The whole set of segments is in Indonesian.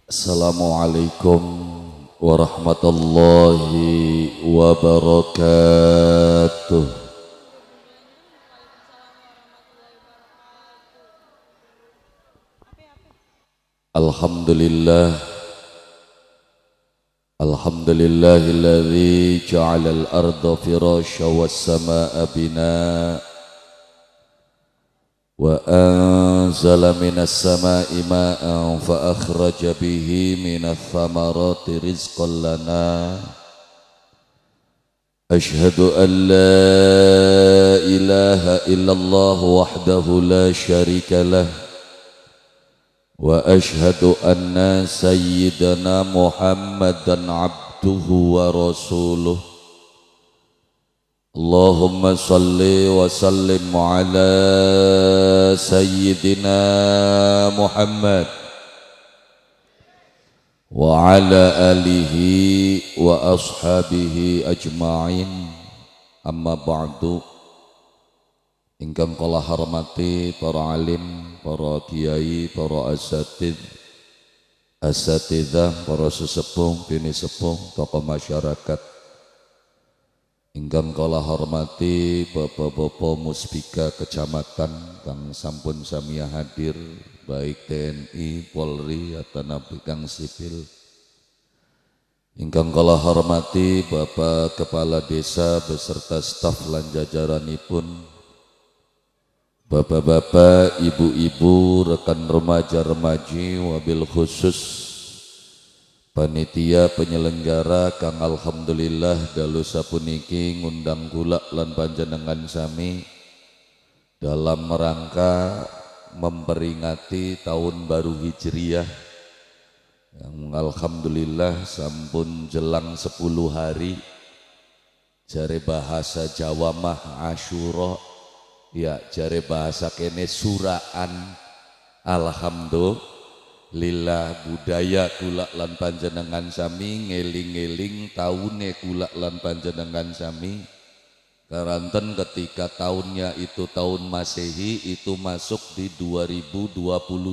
Assalamualaikum warahmatullahi wabarakatuh. Alhamdulillah, alhamdulillahilladzi ja'alal arda firasya was samaa'a binaa wa anzala minas samaa'i maa'an fa akhraja bihi minats thamarati rizqan lana. Ashhadu an la ilaha illallah wahdahu la syarika lah wa ashhadu anna sayyidana Muhammadan abduhu wa rasuluh. Allahumma salli wa sallim ala sayyidina Muhammad wa ala alihi wa ashabihi ajma'in. Amma ba'du. Ingkang kula hormati para alim, para kiai, para asatidzah, para sesepuh, bini sepuh, tokoh masyarakat. Ingkang kula hormati bapak-bapak muspika kecamatan kang sampun sami hadir, baik TNI, Polri, atau nabi kang sipil. Ingkang kula hormati Bapak Kepala Desa beserta staf lan jajaranipun, bapak-bapak, ibu-ibu, rekan remaja-remaji, wabil khusus panitia penyelenggara kang alhamdulillah dalu sapuniki ngundang kula lan panjenengan sami dalam rangka memperingati tahun baru Hijriyah yang alhamdulillah sampun jelang 10 hari. Jare bahasa Jawa mah Asyura, ya jare bahasa kene suraan. Alhamdulillah budaya kula lan panjenengan sami ngeling-eling taune kula lan panjenengan sami karanten ketika tahunnya itu tahun Masehi itu masuk di 2022.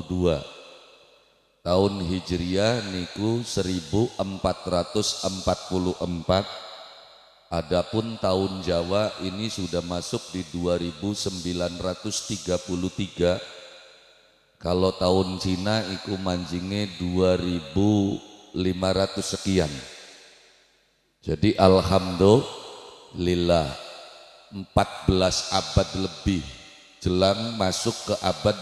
Tahun Hijriyah niku 1444. Adapun tahun Jawa ini sudah masuk di 2933. Kalau tahun Cina iku manjinge 2500 sekian. Jadi alhamdulillah 14 abad lebih jelang masuk ke abad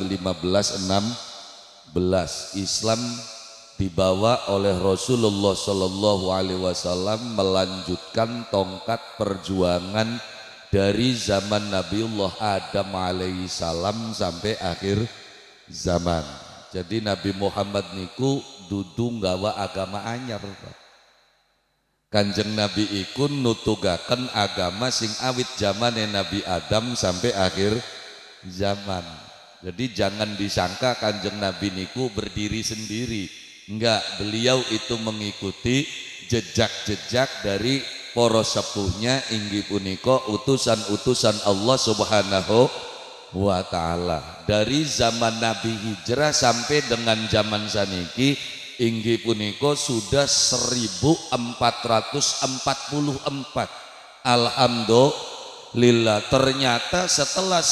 15-16 Islam dibawa oleh Rasulullah Shallallahu Alaihi Wasallam melanjutkan tongkat perjuangan dari zaman Nabiullah Adam alaihi salam sampai akhir zaman. Jadi Nabi Muhammad niku dudu nggawa agama anyar. Kanjeng Nabi iku nutugaken agama sing awit zamane Nabi Adam sampai akhir zaman. Jadi jangan disangka Kanjeng Nabi niku berdiri sendiri. Enggak, beliau itu mengikuti jejak-jejak dari para sepuhnya inggih punika utusan-utusan Allah Subhanahu wa ta'ala. Dari zaman Nabi hijrah sampai dengan zaman saniki inggih punika sudah 1444. Alhamdulillah, ternyata setelah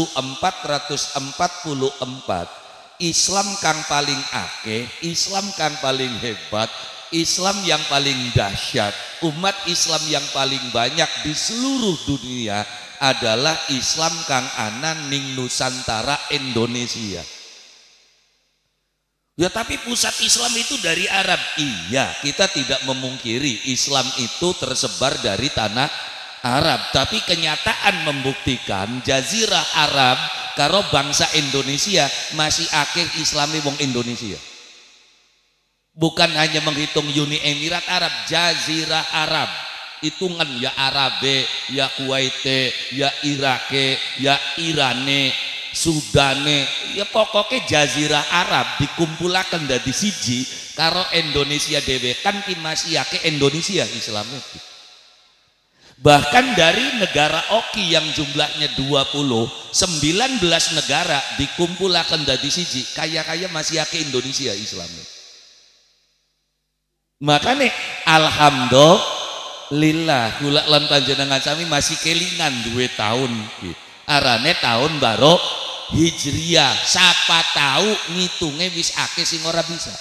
1444 Islam kang paling akeh, Islam kang paling hebat, Islam yang paling dahsyat, umat Islam yang paling banyak di seluruh dunia adalah Islam kang ana ning Nusantara Indonesia. Ya tapi pusat Islam itu dari Arab. Iya, kita tidak memungkiri Islam itu tersebar dari tanah Arab, tapi kenyataan membuktikan Jazirah Arab karo bangsa Indonesia masih akeh Islami wong Indonesia. Bukan hanya menghitung Uni Emirat Arab, Jazirah Arab. Hitungan ya Arabe, ya Kuwaite, ya Irake, ya Irane, Sudane, ya pokoknya Jazirah Arab dikumpulakan dari siji karo Indonesia dhewe kan ki masih akeh Indonesia Islamnya. Bahkan dari negara Oki yang jumlahnya 20, 19 negara dikumpulkan dari siji, kaya-kaya masih akeh Indonesia Islamnya. Makanya alhamdulillah kula lan panjenengan sami masih kelingan 2 tahun iki. Arane tahun baru Hijriah. Siapa tahu ngitungnya wis akeh sing ora bisa.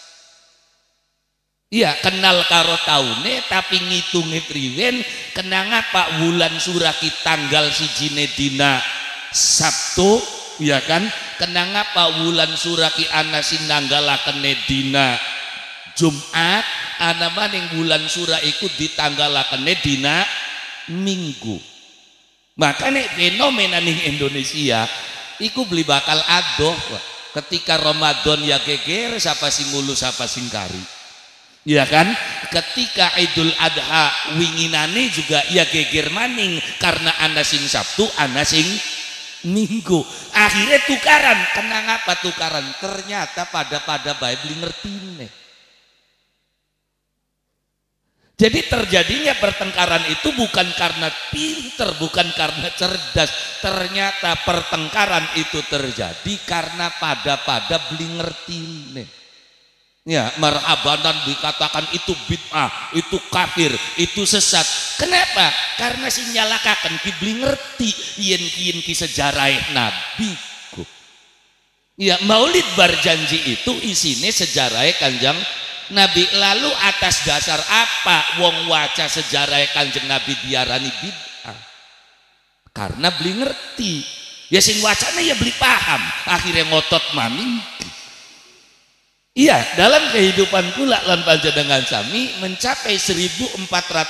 Iya, kenal karo taune tapi ngitungnya priwen kenang apa wulan suraki tanggal sijine dina Sabtu, ya kan? Kenang apa wulan suraki ana sinanggalaken dina Jumat, ana maning wulan sura iku ditanggalaken dina Minggu. Makanya fenomena ning Indonesia iku beli bakal adoh ketika Ramadan ya geger siapa sing ngulu siapa sing kari. Ya kan, ketika Idul Adha winginane juga ya geger maning karena ana sing Sabtu ana sing Minggu. Akhirnya tukaran. Kenang apa tukaran? Ternyata pada bae beli ngertine. Jadi terjadinya pertengkaran itu bukan karena pinter, bukan karena cerdas. Ternyata pertengkaran itu terjadi karena pada beli ngertine. Ya, marhabanan dikatakan itu bid'ah, itu kafir, itu sesat. Kenapa? Karena sinyalakaken ki beli ngerti yen ki sejarah Nabi. Ya, Maulid Barjanji itu isine sejarah Kanjeng Nabi. Lalu atas dasar apa wong waca sejarah Kanjeng Nabi diarani bid'ah? Karena beli ngerti. Ya sing wacana ya beli paham, akhirnya ngotot maning. Iya, dalam kehidupan kula lan panjenengan sami mencapai 1444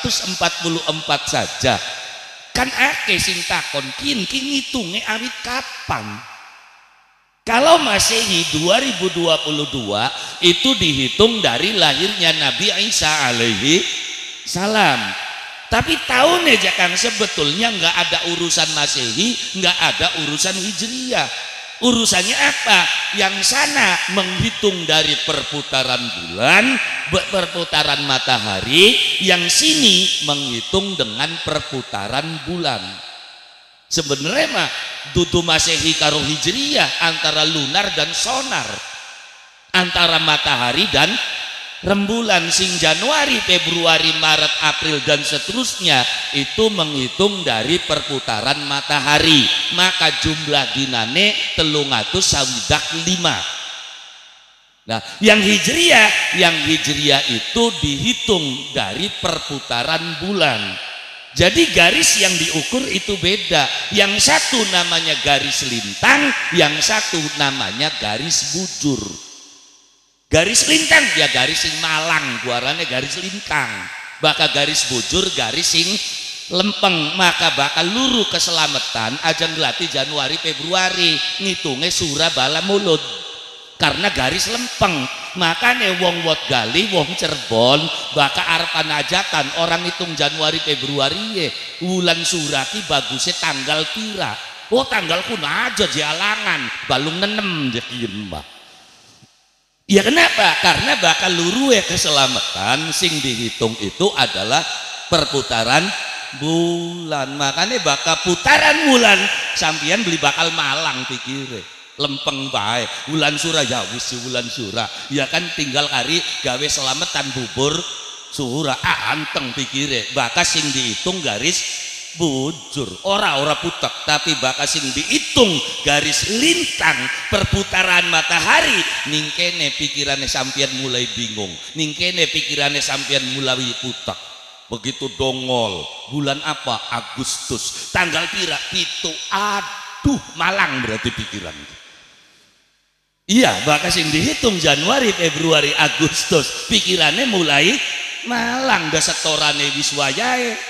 saja. Kan akeh sing takon ki ngitunge awit kapan? Kalau Masehi 2022 itu dihitung dari lahirnya Nabi Isa alaihi salam. Tapi tahunnya jangan sebetulnya nggak ada urusan Masehi, nggak ada urusan Hijriyah. Urusannya apa? Yang sana menghitung dari perputaran bulan, perputaran matahari, yang sini menghitung dengan perputaran bulan. Sebenarnya mah dudu Masehi karo Hijriyah, antara lunar dan sonar, antara matahari dan rembulan. Sing Januari, Februari, Maret, April dan seterusnya itu menghitung dari perputaran matahari. Maka jumlah dinane 365. Nah, yang hijriyah itu dihitung dari perputaran bulan. Jadi garis yang diukur itu beda. Yang satu namanya garis lintang, yang satu namanya garis bujur. Garis lintang ya garis sing malang, guarane garis lintang. Bakal garis bujur garis sing lempeng. Maka bakal luru keselamatan aja ngelatih Januari Februari ngitungnya surah bala mulut karena garis lempeng. Makanya wong wot gali wong Cirebon bakal arepan ajatan orang hitung Januari Februari wulan suraki bagusnya tanggal pira. Oh tanggalku aja jalangan balung nenem jekin mbak. Ya kenapa? Karena bakal luru keselamatan sing dihitung itu adalah perputaran bulan. Makanya bakal putaran bulan sampian beli bakal malang pikire lempeng bae bulan surah ya wis bulan surah ya kan tinggal hari gawe selamatan bubur surah anteng pikire bakal sing dihitung garis bujur ora putek tapi bakal sing dihitung garis lintang perputaran matahari. Ningkene pikirannya sampian mulai bingung, ningkene pikirannya sampian mulai putek. Begitu dongol bulan apa? Agustus tanggal pira? Pitu. Aduh malang berarti pikiran. Iya bakal sing dihitung Januari Februari Agustus pikirannya mulai malang. Da setorane wis wayahe.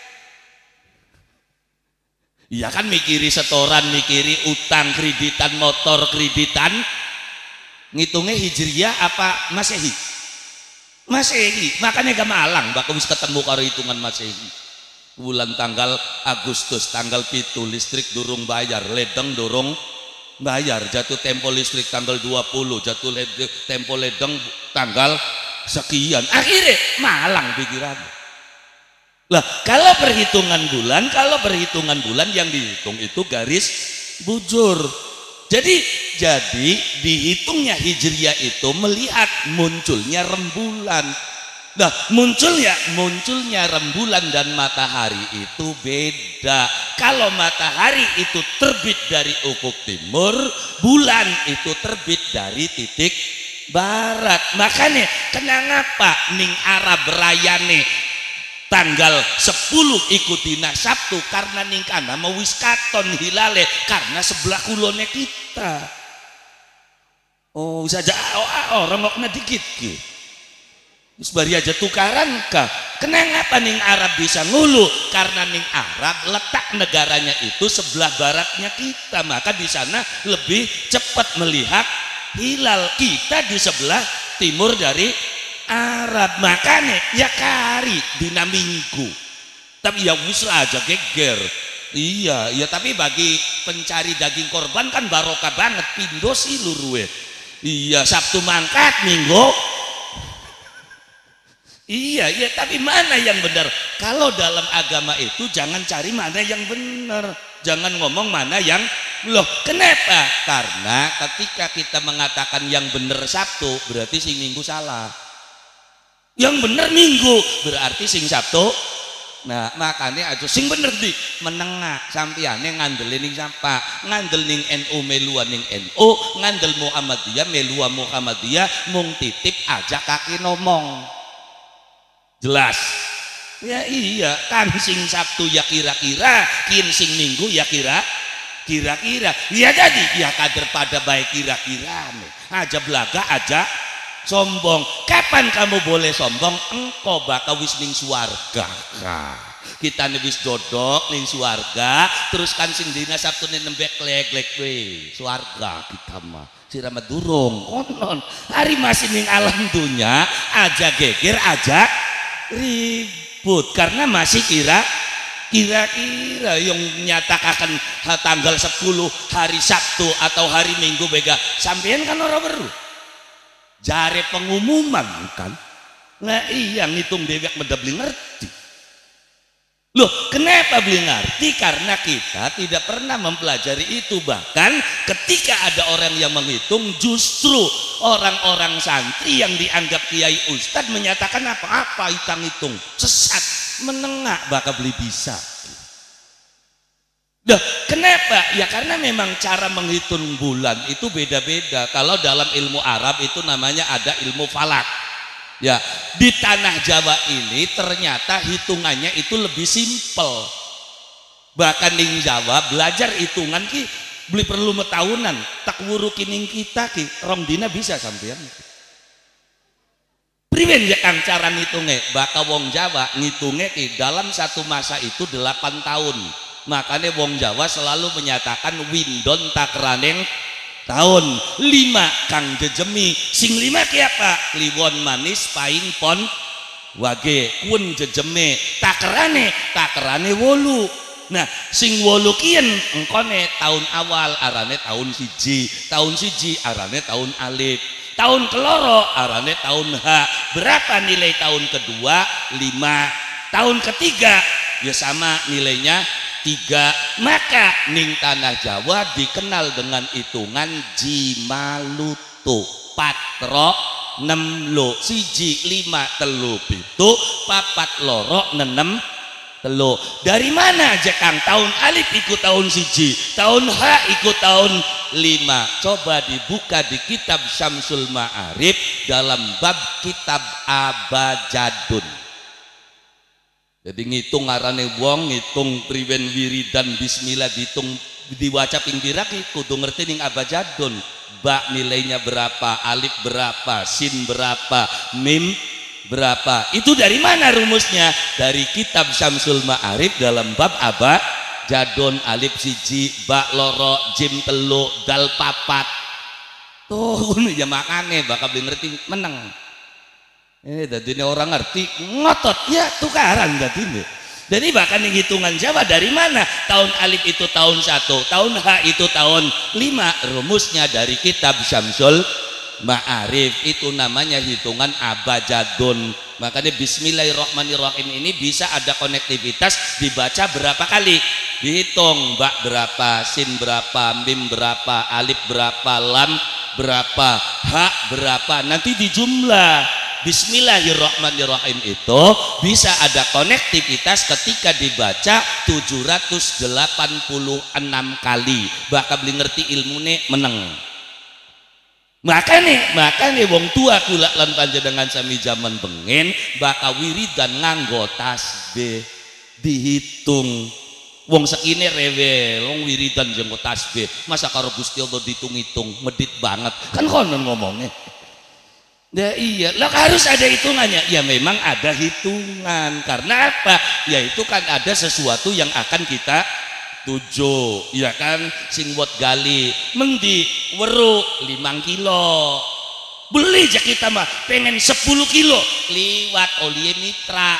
Iya kan mikiri setoran, mikiri utang, kreditan motor, kreditan. Ngitungnya Hijriyah apa Masehi? Masehi. Makanya gak malang bakal wis ketemu karo hitungan Masehi. Bulan tanggal Agustus tanggal 7 listrik durung bayar, ledeng durung bayar, jatuh tempo listrik tanggal 20, jatuh tempo ledeng tanggal sekian. Akhirnya malang pikirannya. Lah kalau perhitungan bulan yang dihitung itu garis bujur. Jadi dihitungnya Hijriyah itu melihat munculnya rembulan. Nah, munculnya rembulan dan matahari itu beda. Kalau matahari itu terbit dari ufuk timur, bulan itu terbit dari titik barat. Makanya kenapa ning Arab rayane tanggal 10 ikutina Sabtu, karena ning kana mau wis katon hilale karena sebelah kulone kita. Oh saja orang ngokna dikit ki. Sebari aja tukaran kah? Kenapa ning Arab bisa ngulu? Karena ning Arab letak negaranya itu sebelah baratnya kita, maka di sana lebih cepat melihat hilal. Kita di sebelah timur dari Arab, makanya ya kari dina minggu. Tapi ya wis aja geger. Iya, tapi bagi pencari daging korban kan barokah banget, pindo sih luruwe. Iya, Sabtu mangkat, Minggu. Iya, tapi mana yang benar? Kalau dalam agama itu jangan cari mana yang benar, jangan ngomong mana yang loh. Kenapa? Karena ketika kita mengatakan yang benar Sabtu, berarti sing Minggu salah. Yang benar Minggu, berarti sing Sabtu. Nah, makanya aja sing bener di menengah sampiane ngandel ning sapa, ngandel ning NU melu ning NU, ngandel Muhammadiyah melu Muhammadiyah, mung titip aja kaki ngomong. Jelas ya. Iya kan sing Sabtu ya kira-kira, kin sing Minggu ya kira-kira. Ya jadi ya kader pada baik kira-kira nih aja belaga aja sombong. Kapan kamu boleh sombong? Engkau bakal wis ning swarga. Kita nih wis dodok ning swarga, terus kan sing dina Sabtu nih nembek lek-lek we swarga kita mah sirama durung konon hari masih ning alam dunya aja geger aja ribut karena masih kira-kira yang menyatakan tanggal 10 hari Sabtu atau hari Minggu bega sampean kan orang baru jare pengumuman kan. Nah iya ngitung dewek meda beli ngerti. Loh kenapa beli ngerti? Karena kita tidak pernah mempelajari itu. Bahkan ketika ada orang yang menghitung, justru orang-orang santri yang dianggap kiai ustad menyatakan apa-apa hitung-hitung sesat, menengah bakal beli bisa. Loh kenapa? Ya karena memang cara menghitung bulan itu beda-beda. Kalau dalam ilmu Arab itu namanya ada ilmu falak. Ya, di tanah Jawa ini ternyata hitungannya itu lebih simpel. Bahkan di Jawa belajar hitungan ki beli perlu metahunan, tak wuru kining kita ki rong dina bisa sampean. Priwen ya kang cara ngitungnya? Baka wong Jawa ngitungnya ki dalam satu masa itu 8 tahun. Makanya wong Jawa selalu menyatakan windon takraneng tahun 5 kang jejemi sing 5 ki apa? Kliwon manis paing pon wage kun jejeme takerane 8. Nah sing 8 kien engkone tahun awal arane tahun siji arane tahun alif, tahun keloro arane tahun H. Berapa nilai tahun kedua? 5. Tahun ketiga ya sama nilainya 3. Maka ning tanah Jawa dikenal dengan hitungan Jimalutu patro 6 lo siji 5 telu pitu papat loro 6 telu. Dari mana aja kang? Tahun alif ikut tahun siji, tahun H ikut tahun 5. Coba dibuka di kitab Syamsul Ma'arif dalam bab kitab Abajadun. Jadi ngitung ngarane wong ngitung priwen wiridan bismillah dihitung diwaca pinggirak kudu ngerti ning abajadun. Ba nilainya berapa, alif berapa, sin berapa, mim berapa. Itu dari mana rumusnya? Dari kitab Syamsul Ma'arif dalam bab abajadun, alif siji, ba loro, jim telu, dal papat. Tuh ya makane bakal ngerti meneng. Jadi ini orang ngerti ngotot ya tukaran tadi ini. Jadi bahkan yang hitungan Jawa dari mana? Tahun alif itu tahun 1, tahun H itu tahun 5. Rumusnya dari kitab Syamsul Ma'arif, itu namanya hitungan abajadun. Makanya Bismillahirrahmanirrahim ini bisa ada konektivitas dibaca berapa kali, dihitung ba berapa, sin berapa, mim berapa, alif berapa, lam berapa, ha berapa, nanti dijumlah. Bismillahirrahmanirrahim itu bisa ada konektivitas ketika dibaca 786 kali. Bakal beli ngerti ilmune meneng. Makanya wong tua kula lan panjenengan sami zaman bengen bakal wiridan nganggo tasbih dihitung. Wong sekine rewel, wong wiridan jenggo tasbih. Masa karo Gusti Allah dihitung-hitung, medit banget. Kan konon ngomongnya. Ya iya, lah harus ada hitungannya. Ya memang ada hitungan. Karena apa? Ya itu kan ada sesuatu yang akan kita tujuh, ya kan, sing buat gali mendi weru 5 kilo beli aja kita mah pengen 10 kilo liwat Olie Mitra.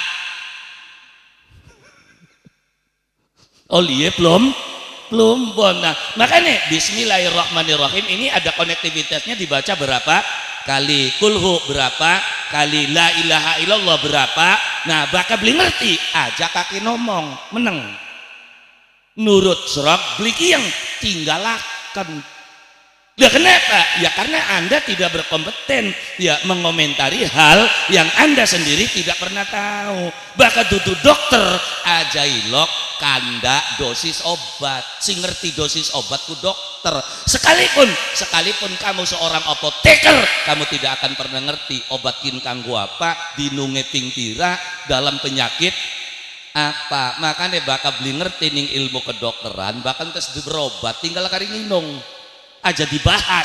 Olie belum nah, makanya Bismillahirrahmanirrahim ini ada konektivitasnya dibaca berapa kali, kulhu berapa kali, la ilaha illallah berapa. Nah bakal beli ngerti aja kaki ngomong meneng nurut serap beli yang tinggalakan. Ya kenapa? Ya karena Anda tidak berkompeten ya mengomentari hal yang Anda sendiri tidak pernah tahu. Bahkan dudu dokter ajailok kanda dosis obat, sing ngerti dosis obat ku dokter. Sekalipun kamu seorang apoteker, kamu tidak akan pernah ngerti obatin kanggo apa, dinunge ping pira dalam penyakit apa. Makanya bakal beli ngerti ning ilmu kedokteran bahkan tes berobat tinggal kari nginung aja dibahas.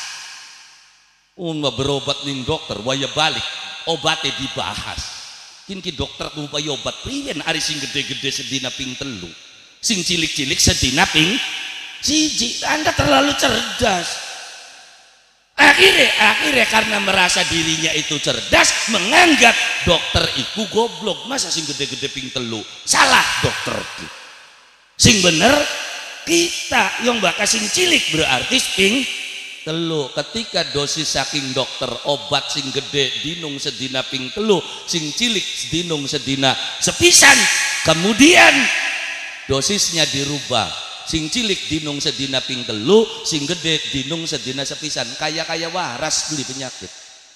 Berobat ning dokter waya balik obatnya dibahas. Kini dokter upaya obat priyen ari sing gede-gede sedina ping 3, sing cilik-cilik sedina ping 1. Anda terlalu cerdas. Akhirnya karena merasa dirinya itu cerdas menganggap dokter iku goblok. Masa sing gede-gede ping 3 salah dokter sing bener kita yang bakal sing cilik berarti ping 3. Ketika dosis saking dokter obat sing gede dinung sedina ping 3, sing cilik dinung sedina sepisan, kemudian dosisnya dirubah, sing cilik dinung sedina ping 3, sing gede dinung sedina sepisan. Kaya waras beli penyakit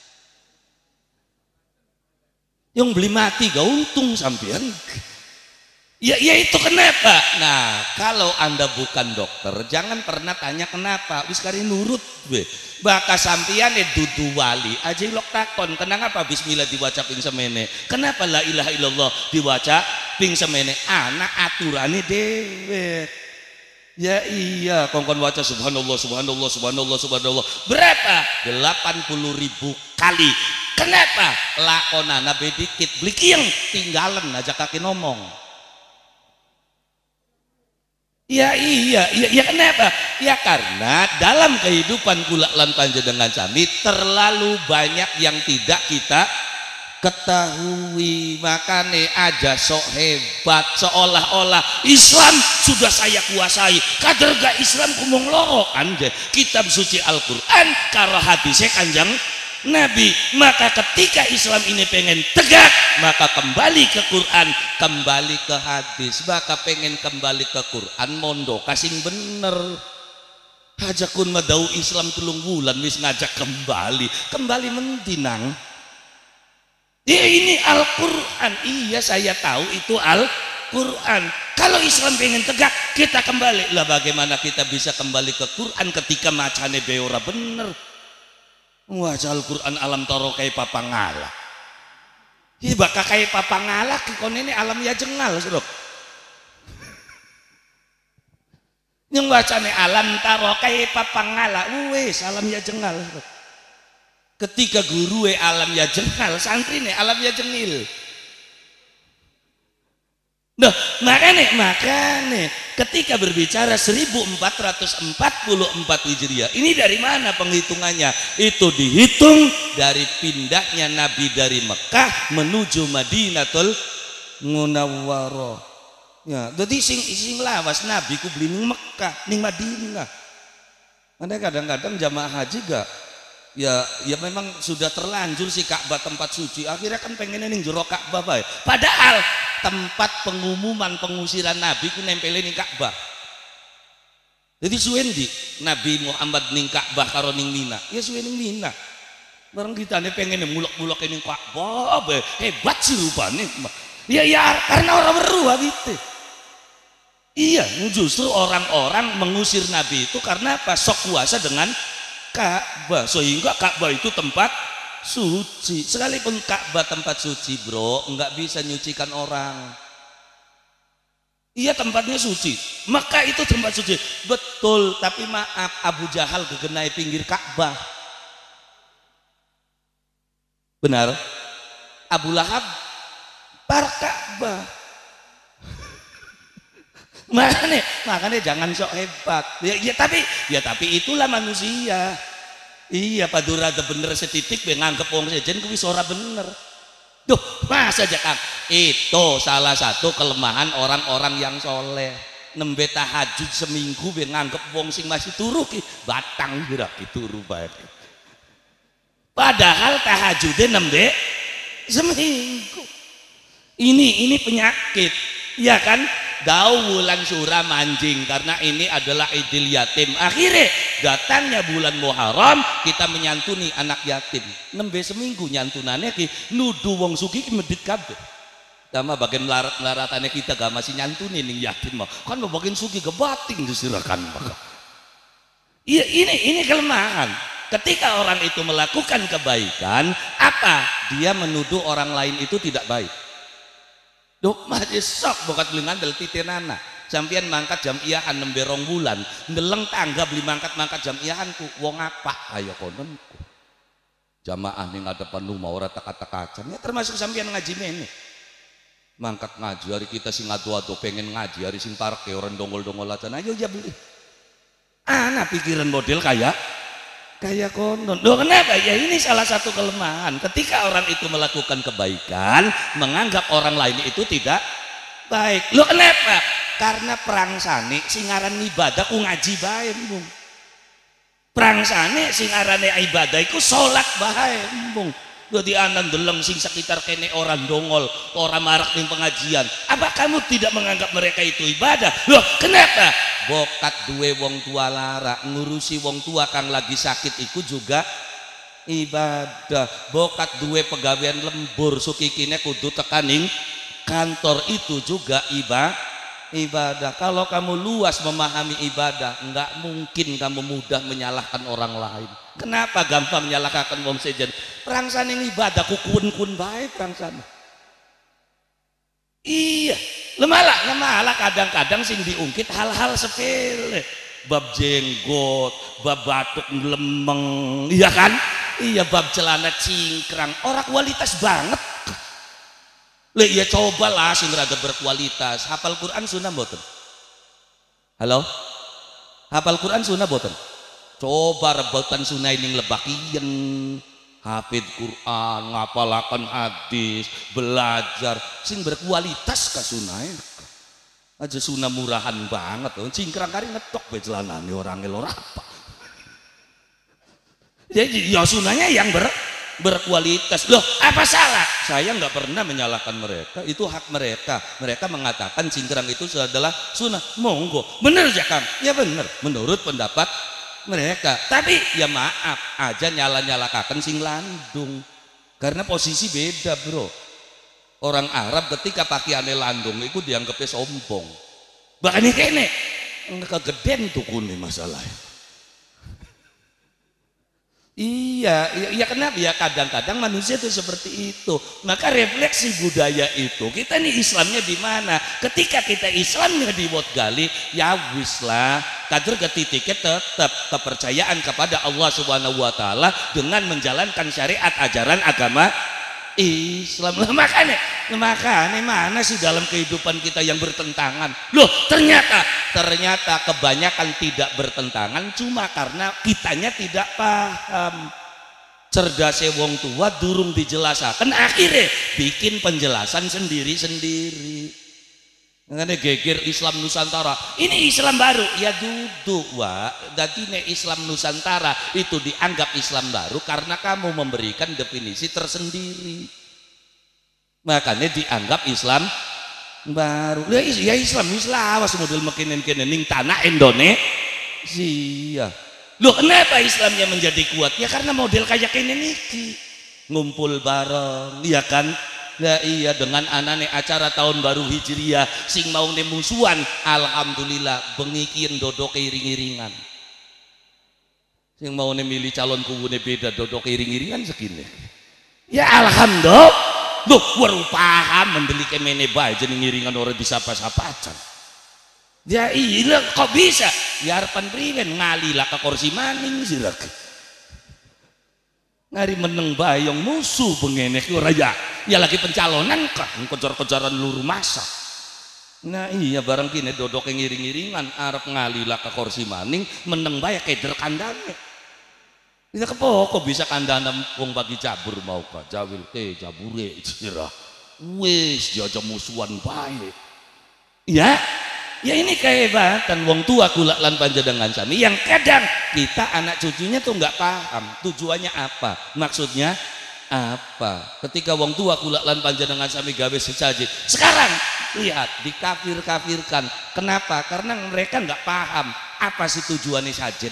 yang beli mati gak untung sampean. Ya itu kenapa? Nah kalau Anda bukan dokter jangan pernah tanya kenapa, wis kari nurut be. Baka sampeyan dudu wali aja lok takon kenapa bismillah diwaca ping semene, kenapa la ilaha illallah diwaca ping semene, anak aturane dhewe. Ya iya kongkon waca subhanallah subhanallah subhanallah subhanallah berapa? 80.000 kali. Kenapa? Lakonana bedikit beli yang tinggalan aja kaki ngomong. Ya iya kenapa? Ya karena dalam kehidupan kula lan panjenengan sami terlalu banyak yang tidak kita ketahui. Makanya aja sok hebat seolah-olah Islam sudah saya kuasai. Kader gak Islam kumung loro anje kitab suci Al-Quran karo hadisnya kanjeng Nabi. Maka ketika Islam ini pengen tegak maka kembali ke Quran, kembali ke hadis. Maka pengen kembali ke Quran mondo kasing bener hajakun madau Islam 3 bulan wis ngajak kembali mentinang. Ya ini Al-Quran. Iya saya tahu itu Al-Quran. Kalau Islam pengen tegak kita kembali lah. Bagaimana kita bisa kembali ke Quran ketika macane beora bener. Wah Al-Quran alam taro kayak papa ngalah. Iya bakal kayak papa ngalah kon ini alam ya jengal suruk. Yang bacane alam taro kayak papa ngalah. Wes alam ya jengal suruk. Ketika guru alam ya jengal, santri alam ya jengil. Nah, makanya ketika berbicara 1444 Hijriah ini dari mana penghitungannya? Itu dihitung dari pindahnya Nabi dari Mekah menuju Madinatul Munawwarah. Ya, jadi sing lawas Nabi ku beli ning Mekah, ning Madinah. Anda kadang-kadang jamaah haji gak? Ya memang sudah terlanjur si Ka'bah tempat suci. Akhirnya kan pengennya ning jero Ka'bah bae. Padahal tempat pengumuman pengusiran Nabi ku nempelin ning Ka'bah. Jadi suwe ndi Nabi Muhammad ning Ka'bah karo ning Mina? Ya suwe ning Mina. Bareng kita nih pengen mulak-mulak ini Ka'bah, hebat sih rupanya. Ya karena orang berubah gitu. Iya, justru orang-orang mengusir Nabi itu karena apa? Sok kuasa dengan Ka'bah, sehingga Ka'bah itu tempat suci. Sekalipun Ka'bah tempat suci, bro, nggak bisa nyucikan orang. Iya, tempatnya suci, Mekah itu tempat suci, betul. Tapi maaf, Abu Jahal kegenai pinggir Ka'bah. Benar? Abu Lahab par Ka'bah. makanya jangan sok hebat. Ya tapi itulah manusia. Iya, padura ada bener setitik nganggep wong sejen kuwi ora bener. Duh, masa aja Kang. Itu salah satu kelemahan orang-orang yang soleh. Nembe tahajud seminggu nganggep wong sing masih turu ki batang gerak turu bae. Padahal tahajudnya nembe seminggu. Ini penyakit, ya kan? Dau bulan surah manjing karena ini adalah Idul Yatim. Akhirnya datangnya bulan Muharram kita menyantuni anak yatim. Nembe seminggu nyantunannya ki nudu wong sugih ki medit kabeh. Sama bagian melarat-melaratannya kita gak masih nyantuni ning yatim mah. Kan bagian sugih gebating disirakan maka. Iya, ini kelemahan. Ketika orang itu melakukan kebaikan, apa? Dia menuduh orang lain itu tidak baik. Dok masih sok bokat beli ngandel titinana sampian mangkat jamiahan nembe rong bulan ndeleng tangga beli mangkat jamiahanku wong apa ayo kononku jamaah ning ngadepan rumah ora teka-tekacan ya termasuk sampian ngaji mene mangkat ngaji hari kita sing adu-adu pengen ngaji hari sing parek orang dongol-dongol aja ayo ya beli anak pikiran model kayak konon. Loh kenapa? Ya ini salah satu kelemahan. Ketika orang itu melakukan kebaikan, menganggap orang lain itu tidak baik. Loh kenapa? Karena prangsane singaran ibadah ku ngaji bae, Bung. Prangsane singarane ibadah iku salat bae, Bung. Jadi anak deleng sing sekitar kene orang dongol, orang marak ning pengajian. Apa kamu tidak menganggap mereka itu ibadah? Loh, kenapa? Bokat duwe wong tua lara, ngurusi wong tua kang lagi sakit iku juga ibadah. Bokat duwe pegawaian lembur sukikine kudu tekaning kantor itu juga ibadah. Kalau kamu luas memahami ibadah, enggak mungkin kamu mudah menyalahkan orang lain. Kenapa gampang menyalahkan wong sejen? Prangsane ibadah kun bae prangsane. Iya, lemalah kadang-kadang sing diungkit hal-hal sepele. Bab jenggot, bab batuk lemeng, iya kan? Iya, bab celana cingkrang, orang kualitas banget. Le ya cobalah sing rada berkualitas. Hafal Quran sunnah mboten? Halo? Hafal Quran sunnah mboten? Coba rebutan sunnah ning lebakian. Hafid Quran, ngapalakan hadis, belajar sing berkualitas ka sunnah. Aja sunnah murahan banget. Cingkrang kari ngetok bae celanane orang ngelor apa. Jadi ya sunnahnya yang berkualitas. Loh, apa salah? Saya nggak pernah menyalahkan mereka, itu hak mereka. Mereka mengatakan cingkrang itu adalah sunnah, monggo. Bener ya Kang? Ya bener, menurut pendapat mereka. Tapi ya maaf aja nyala-nyalakaken sing landung. Karena posisi beda, bro. Orang Arab ketika pakaiannya landung itu dianggapnya sombong. Bahkan kene kegedean tuh kune masalahnya. Iya kenapa ya kadang-kadang manusia itu seperti itu. Maka refleksi budaya itu kita nih Islamnya di mana? Ketika kita Islamnya di gali ya wis lah kader ketitiknya tetap kepercayaan kepada Allah Subhanahu Wa Taala dengan menjalankan syariat ajaran agama Islam. Makanya mana sih dalam kehidupan kita yang bertentangan? Loh, ternyata kebanyakan tidak bertentangan cuma karena kitanya tidak paham. Cerdasnya wong tua durung dijelasakan, akhirnya bikin penjelasan sendiri-sendiri. Mengenai geger Islam Nusantara, ini Islam baru ya duduk jadi Islam Nusantara itu dianggap Islam baru karena kamu memberikan definisi tersendiri, makanya dianggap Islam baru. Ya Islam model makin ning tanah Indonesia. Loh kenapa Islamnya menjadi kuat? Ya karena model kayak ini niki ngumpul bareng, ya kan? Nah iya, dengan anane acara tahun baru Hijriah sing mau musuhan, alhamdulillah bengikin dodok iring-iringan. Sing mau milih calon kuwune beda dodok iring-iringan segini. Ya alhamdulillah. Loh baru paham mendelik mene bae jeneng iringan orang disapa-sapacan. Ya iya kok bisa? Ya harapan priwen ngalila ke kursi maning sirak. Ngari meneng bayong musuh bengene ki ora ya. Ya lagi pencalonan kah kejar-kejaran luru masa. Nah iya barang kini dodok ngiring-ngiringan arep ngalila ke kursi maning meneng bae keder kandane. Bisa kepoko bisa kandana wong bagi cabur mau ka jawil jabure sira. Wis jaja musuhan bae. Ya, ya ini kehebatan wong tua kula lan panjenengan sami yang kadang kita anak cucunya tuh nggak paham tujuannya apa, maksudnya apa. Ketika wong tua kula lan panjenengan sami gawe sesaji, sekarang lihat dikafir-kafirkan. Kenapa? Karena mereka nggak paham apa sih tujuannya sajen.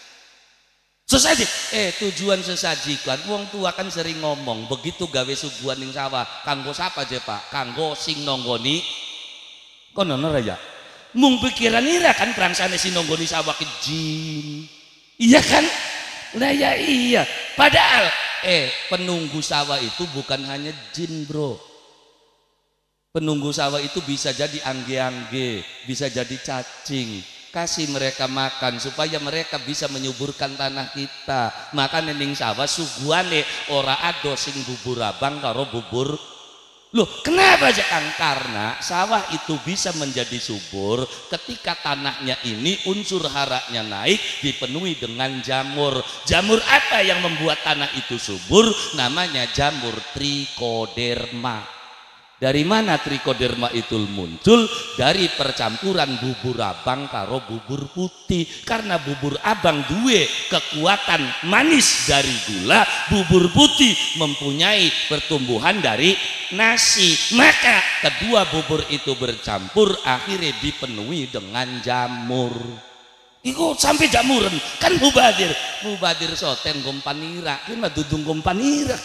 Sesaji, tujuan sesaji kan wong tua kan sering ngomong begitu gawe suguhan ning sawah kanggo sapa je Pak? Kanggo sing nonggoni kono ya. Mung pikiran ira kan prangsane sing nonggoni sawah ke jin. Iya kan? Nah ya iya. Padahal penunggu sawah itu bukan hanya jin, Bro. Penunggu sawah itu bisa jadi angge-angge, bisa jadi cacing. Kasih mereka makan supaya mereka bisa menyuburkan tanah kita. Maka ning sawah suguhane ora ado sing bubur abang karo bubur. Loh kenapa aja Kang? Karena sawah itu bisa menjadi subur ketika tanahnya ini unsur haraknya naik dipenuhi dengan jamur. Jamur apa yang membuat tanah itu subur? Namanya jamur trikoderma. Dari mana trikoderma itu muncul? Dari percampuran bubur abang karo bubur putih. Karena bubur abang duwe kekuatan manis dari gula, bubur putih mempunyai pertumbuhan dari nasi. Maka kedua bubur itu bercampur akhirnya dipenuhi dengan jamur. Iku sampai jamuran kan mubadir soten gompanira kena dudung gompanira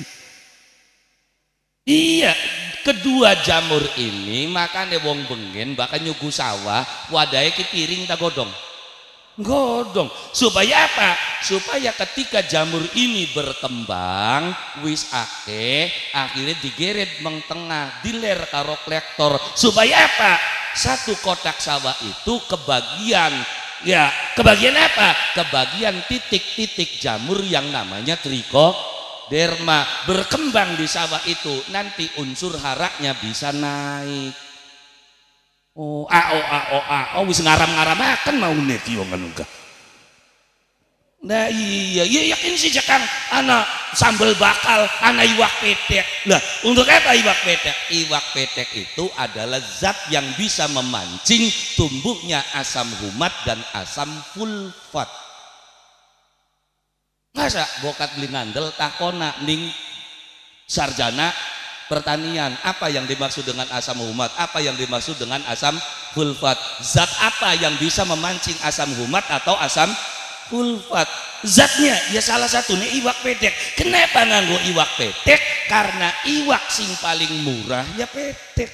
iya. Kedua jamur ini makanya wong bengen bahkan nyugu sawah wadai ki piring tak godong supaya apa? Supaya ketika jamur ini berkembang wis akhirnya digeret mengtengah diler karo klektor supaya apa? Satu kotak sawah itu kebagian apa? Kebagian titik-titik jamur yang namanya trikoderma berkembang di sawah itu, nanti unsur haraknya bisa naik. Wis ngaram-ngaramaken mau nek yo ngono ka. Nah iya yakin sih Kang ana sambal bakal, ana iwak petek. Lah untuk apa iwak petek? Iwak petek itu adalah zat yang bisa memancing tumbuhnya asam humat dan asam sulfat. Masa bokat beli ngandel takona ning sarjana pertanian apa yang dimaksud dengan asam humat, apa yang dimaksud dengan asam sulfat, zat apa yang bisa memancing asam humat atau asam sulfat? Zatnya ya salah satunya iwak petek. Kenapa nganggo iwak petek? Karena iwak sing paling murah ya petek.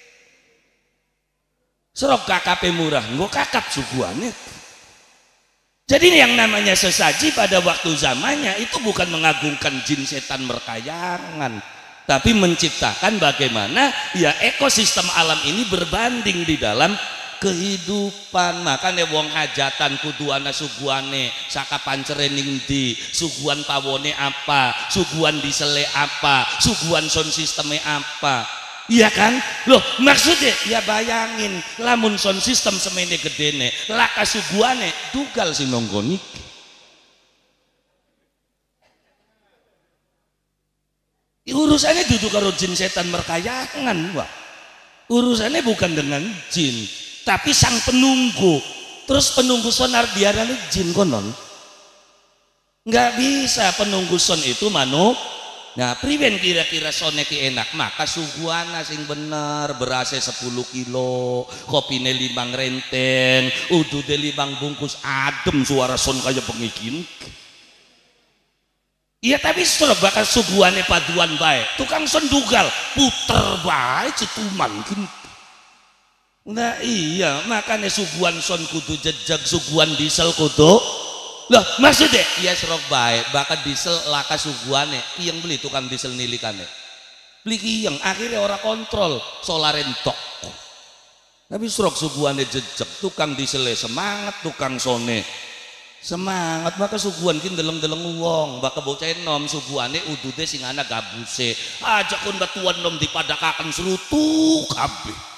Serok KKP murah nggo kakap suguhannya. Jadi yang namanya sesaji pada waktu zamannya itu bukan mengagungkan jin setan merkayangan, tapi menciptakan bagaimana ya ekosistem alam ini berbanding di dalam kehidupan. Makanya wong hajatan kudu ana suguhane saka pancere ning ndi, suguhan pawone apa, suguhan disele apa, suguhan sound sisteme apa. Iya kan? Loh maksudnya ya bayangin lamun sound system semene gedene laka suguhane dugal sing nonggoni. Urusannya duduk karo jin setan merkayangan, Wak. Urusannya bukan dengan jin, tapi sang penunggu. Terus penunggu sonar diarani jin konon. Nggak bisa, penunggu son itu Nah, priwen kira-kira sone ki enak, maka suguhana sing bener, berase 10 kilo, kopine 5 renteng, udude 5 bungkus, adem suara son kayak pengikin. Iya tapi sudah bakal suguhane paduan baik, tukang son dugal, puter baik cetuman gini. Nah iya, makanya suguhan son kudu jejak, suguhan diesel kudu. Loh maksudnya iya serok baik bakal diesel laka suguhane yang beli tukang diesel nilikane beli yang akhirnya orang kontrol solar rentok tapi serok suguhane jejak tukang dieselnya semangat tukang sone semangat maka suguhan kin deleng-deleng uang bakal bocah nom suguhane udude sing ana gabuse aja kun batuan nom dipadakakan serutuk kabeh.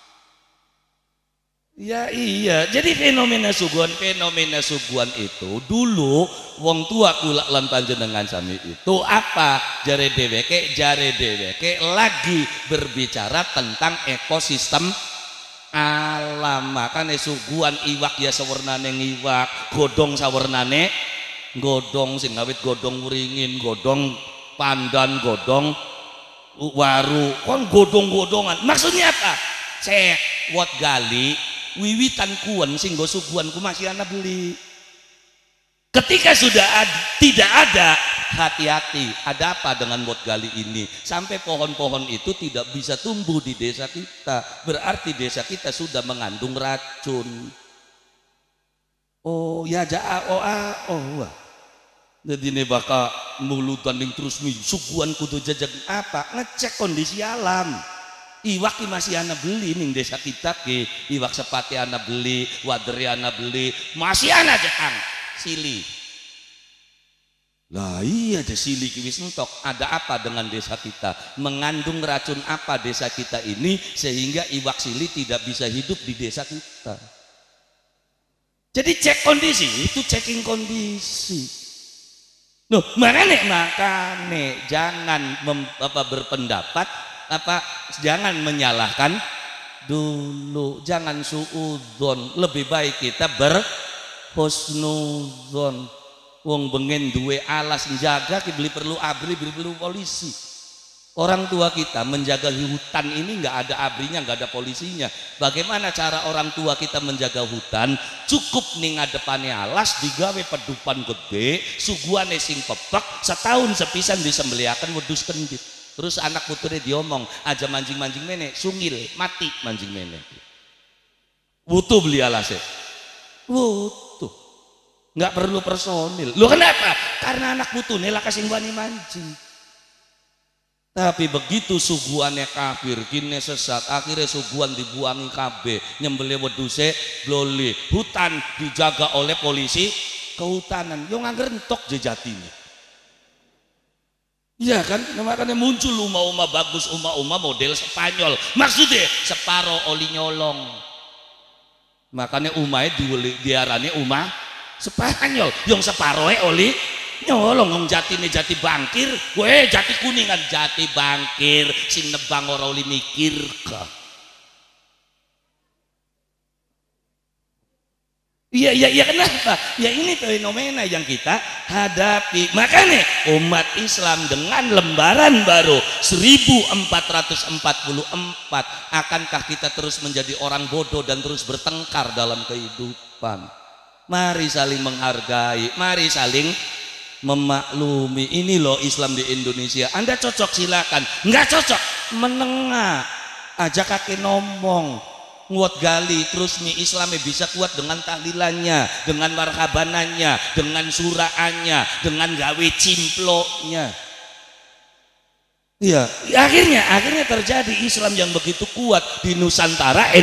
Ya iya, jadi fenomena suguhan itu dulu wong tua kula lan panjenengan sami itu apa? Jare dheweke lagi berbicara tentang ekosistem alam. Makane suguhan iwak ya sawernane ngiwak, godhong sawernane godhong sing awit godhong wringin, godhong pandan, godhong waru, kon godhong-godhongan. Maksudnya apa? Cek wot gali wiwitan kuan sing go suguhanku masih ana beli ketika sudah tidak ada hati-hati ada apa dengan bot gali ini sampai pohon-pohon itu tidak bisa tumbuh di desa kita berarti desa kita sudah mengandung racun. Oh ya wah jadi ini bakal mulut tanding terus nih suguhan kudu jajak apa ngecek kondisi alam. Iwak masih ana beli ning desa kita ke iwak sepati ana beli waderi ana beli masih ana jekang sili lah iya aja sili wis entok ada apa dengan desa kita mengandung racun apa desa kita ini sehingga iwak sili tidak bisa hidup di desa kita jadi cek kondisi itu checking kondisi loh makane jangan berpendapat jangan menyalahkan dulu jangan suudzon lebih baik kita berhusnudzon wong bengen duwe alas menjaga beli perlu abri beli perlu polisi orang tua kita menjaga hutan ini nggak ada abrinya nggak ada polisinya bagaimana cara orang tua kita menjaga hutan cukup ning ngadepane alas digawe pedupan gede suguhane sing pepek setahun sepisan disembeliakan wedhus kendit. Terus anak puturnya diomong aja mancing-mancing mene sungil mati mancing mene butuh beli alasnya butuh nggak perlu personil lo kenapa karena anak puturnya lah kasih wani mancing tapi begitu suguhannya kafir kini sesat akhirnya suguhan dibuangi kabeh nyembelih weduse bloli hutan dijaga oleh polisi kehutanan yo ngangger entok jejatinya. Iya kan, makanya muncul uma-uma bagus, uma-uma model Spanyol. Maksudnya separo oli nyolong. Makanya umai diarani uma Spanyol. Yang separohe oli nyolong. Yang jatine jati bangkir, gue jati kuningan jati bangkir. Sing nebang ora oli mikir ka. Iya kenapa? Ya ini fenomena yang kita hadapi. Makanya umat Islam dengan lembaran baru 1444 akankah kita terus menjadi orang bodoh dan terus bertengkar dalam kehidupan? Mari saling menghargai, mari saling memaklumi. Ini loh Islam di Indonesia. Anda cocok silakan, nggak cocok menengah aja kaki ngomong nguat gali terus nih Islamnya bisa kuat dengan tahlilannya, dengan marhabanannya, dengan suraannya, dengan gawe cimplonya. Iya, akhirnya terjadi Islam yang begitu kuat di Nusantara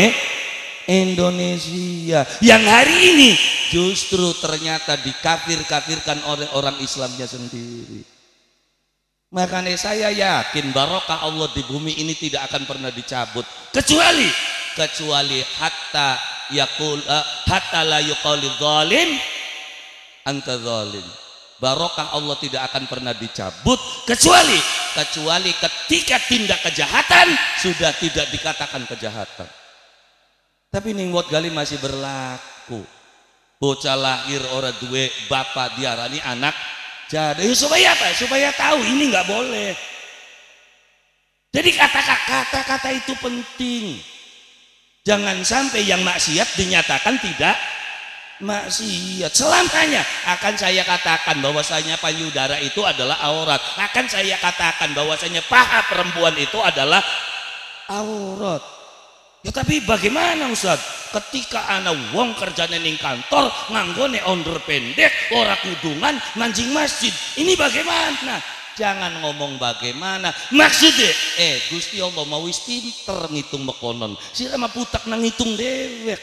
Indonesia yang hari ini justru ternyata dikafir-kafirkan oleh orang Islamnya sendiri. Makanya saya yakin barokah Allah di bumi ini tidak akan pernah dicabut kecuali hatta la yuqali zalim anta zalim. Barokah Allah tidak akan pernah dicabut kecuali ketika tindak kejahatan sudah tidak dikatakan kejahatan. Tapi ning wot gali masih berlaku. Bocah lahir ora duwe bapak diarani anak Jadi supaya apa? Supaya tahu ini nggak boleh. Jadi kata-kata itu penting. Jangan sampai yang maksiat dinyatakan tidak maksiat. Selamanya akan saya katakan bahwasanya payudara itu adalah aurat. Akan saya katakan bahwasanya paha perempuan itu adalah aurat. Ya tapi bagaimana Ustaz? Ketika ana wong kerjane ning kantor nganggone onder pendek, ora kudungan, mancing masjid. Ini bagaimana? Jangan ngomong bagaimana. Maksudnya, Gusti Allah mau wis pinter ngitung mekonon. Sira mah putak nang ngitung dewek.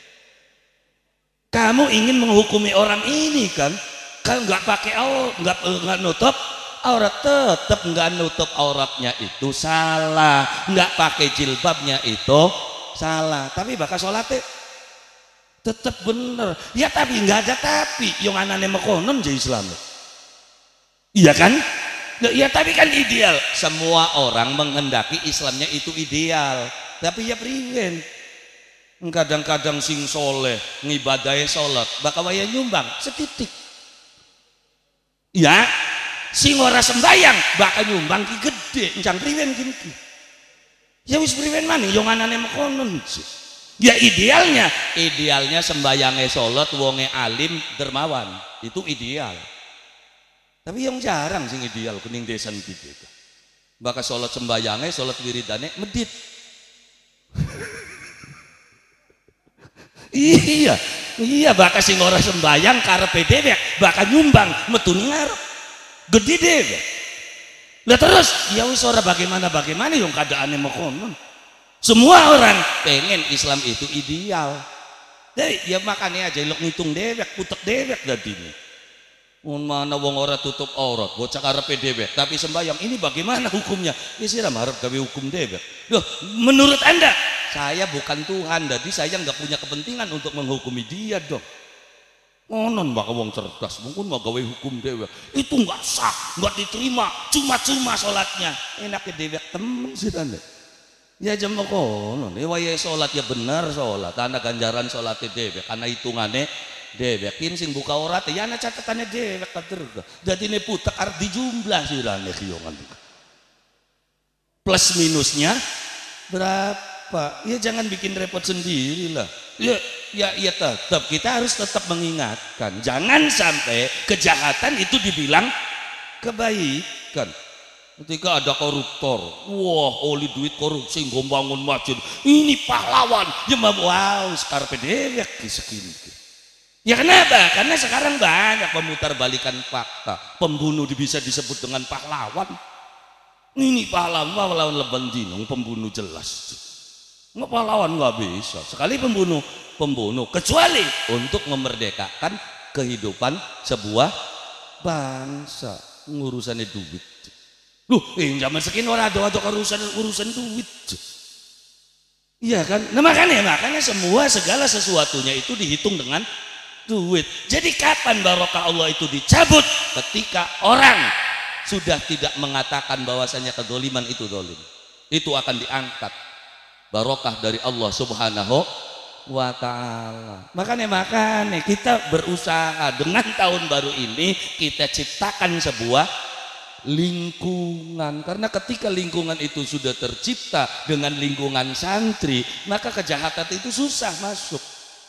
Kamu ingin menghukumi orang ini kan? Kalau nggak pakai nggak nutup aurat, tetap nggak nutup auratnya itu salah, nggak pakai jilbabnya itu salah. Tapi bakal sholatnya tetap bener. Ya tapi nggak ada tapi. Yang anane mekonon jadi Islam. Iya kan? Ya tapi kan ideal. Semua orang menghendaki Islamnya itu ideal. Tapi ya priwen. Kadang-kadang sing soleh ngibadahe sholat bakal waya nyumbang setitik. Ya, sing ora sembayang bakal nyumbang ki gede, encang priwen ki. Ya wis priwen maning yo anane mekonon. Ya idealnya sembayange sholat wonge alim dermawan, itu ideal. Tapi yang jarang sing ideal kuning desan gitu. Bakal sholat sembayange, sholat wiridane medit. Iya bakal sing ora sembayang karepe dhewek bakal nyumbang metune ngarep gede dhewek. Lah terus ya wis ora bagaimana yang keadaane mekonon. Semua orang pengen Islam itu ideal. Jadi ya makanya aja lok ngitung dhewek, putek dhewek dadine. Mana wong ora tutup aurat, bocah karepe dhewek tapi sembayang, ini bagaimana hukumnya? Ya sira marep gawe hukum dhewek. Loh, menurut Anda saya bukan Tuhan, jadi saya nggak punya kepentingan untuk menghukumi dia dong. Ngonon bakal wong cerdas, mungkin mau gawe hukum dhewek. Itu nggak sah, nggak diterima, cuma-cuma sholatnya. Enaknya dhewek temen sih Anda. Ya jam konon, wayahe sholat ya benar sholat, karena ganjaran sholatnya dhewek, karena hitungannya dhewek. Ini sing buka aurat ya ana catatannya dhewek kader. Dadi ne putek arep dijumlah sirane kiyongan. Plus minusnya berapa? Ya jangan bikin repot sendiri lah. Ya tetap kita harus tetap mengingatkan. Jangan sampai kejahatan itu dibilang kebaikan. Ketika ada koruptor, wah oli duit korupsi nggo bangun masjid. Ini pahlawan. Ya wow, skarpe dhewek segini. Ya kenapa? Karena sekarang banyak pemutarbalikan fakta. Pembunuh bisa disebut dengan pahlawan. Ini pahlawan leban dinong, pembunuh jelas. Nggak pahlawan nggak bisa. Sekali pembunuh, kecuali untuk memerdekakan kehidupan sebuah bangsa. Ngurusannya duit. Loh, zaman sekian orang ada urusan duit. Iya kan? Nah makanya segala sesuatunya itu dihitung dengan duit. Jadi kapan barokah Allah itu dicabut? Ketika orang sudah tidak mengatakan bahwasanya kedzaliman itu zalim. Itu akan diangkat barokah dari Allah Subhanahu wa taala. Makanya kita berusaha dengan tahun baru ini kita ciptakan sebuah lingkungan, karena ketika lingkungan itu sudah tercipta dengan lingkungan santri, maka kejahatan itu susah masuk.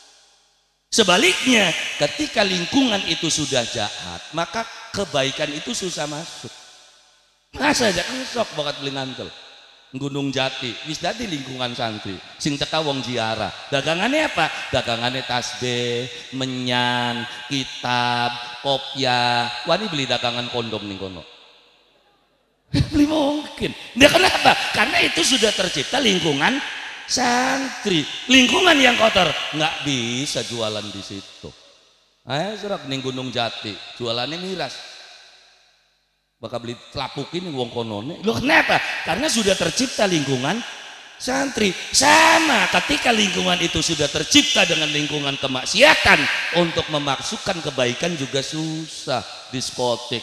Sebaliknya, ketika lingkungan itu sudah jahat, maka kebaikan itu susah masuk. Masa aja esok bakat beli ngantel Gunung Jati, wis dadi lingkungan santri, sing teka wong ziarah. Dagangannya apa? Dagangannya tasbih, menyan, kitab, kopiah. Wani beli dagangan kondom ning kono. Beli mungkin. Nah, kenapa? Karena itu sudah tercipta lingkungan santri. Lingkungan yang kotor nggak bisa jualan di situ. Ayo serak ning Gunung Jati, jualannya miras. Bakal beli telapukin wong konone. Loh kenapa? Karena sudah tercipta lingkungan santri. Sama ketika lingkungan itu sudah tercipta dengan lingkungan kemaksiatan, untuk memasukkan kebaikan juga susah. Diskotik,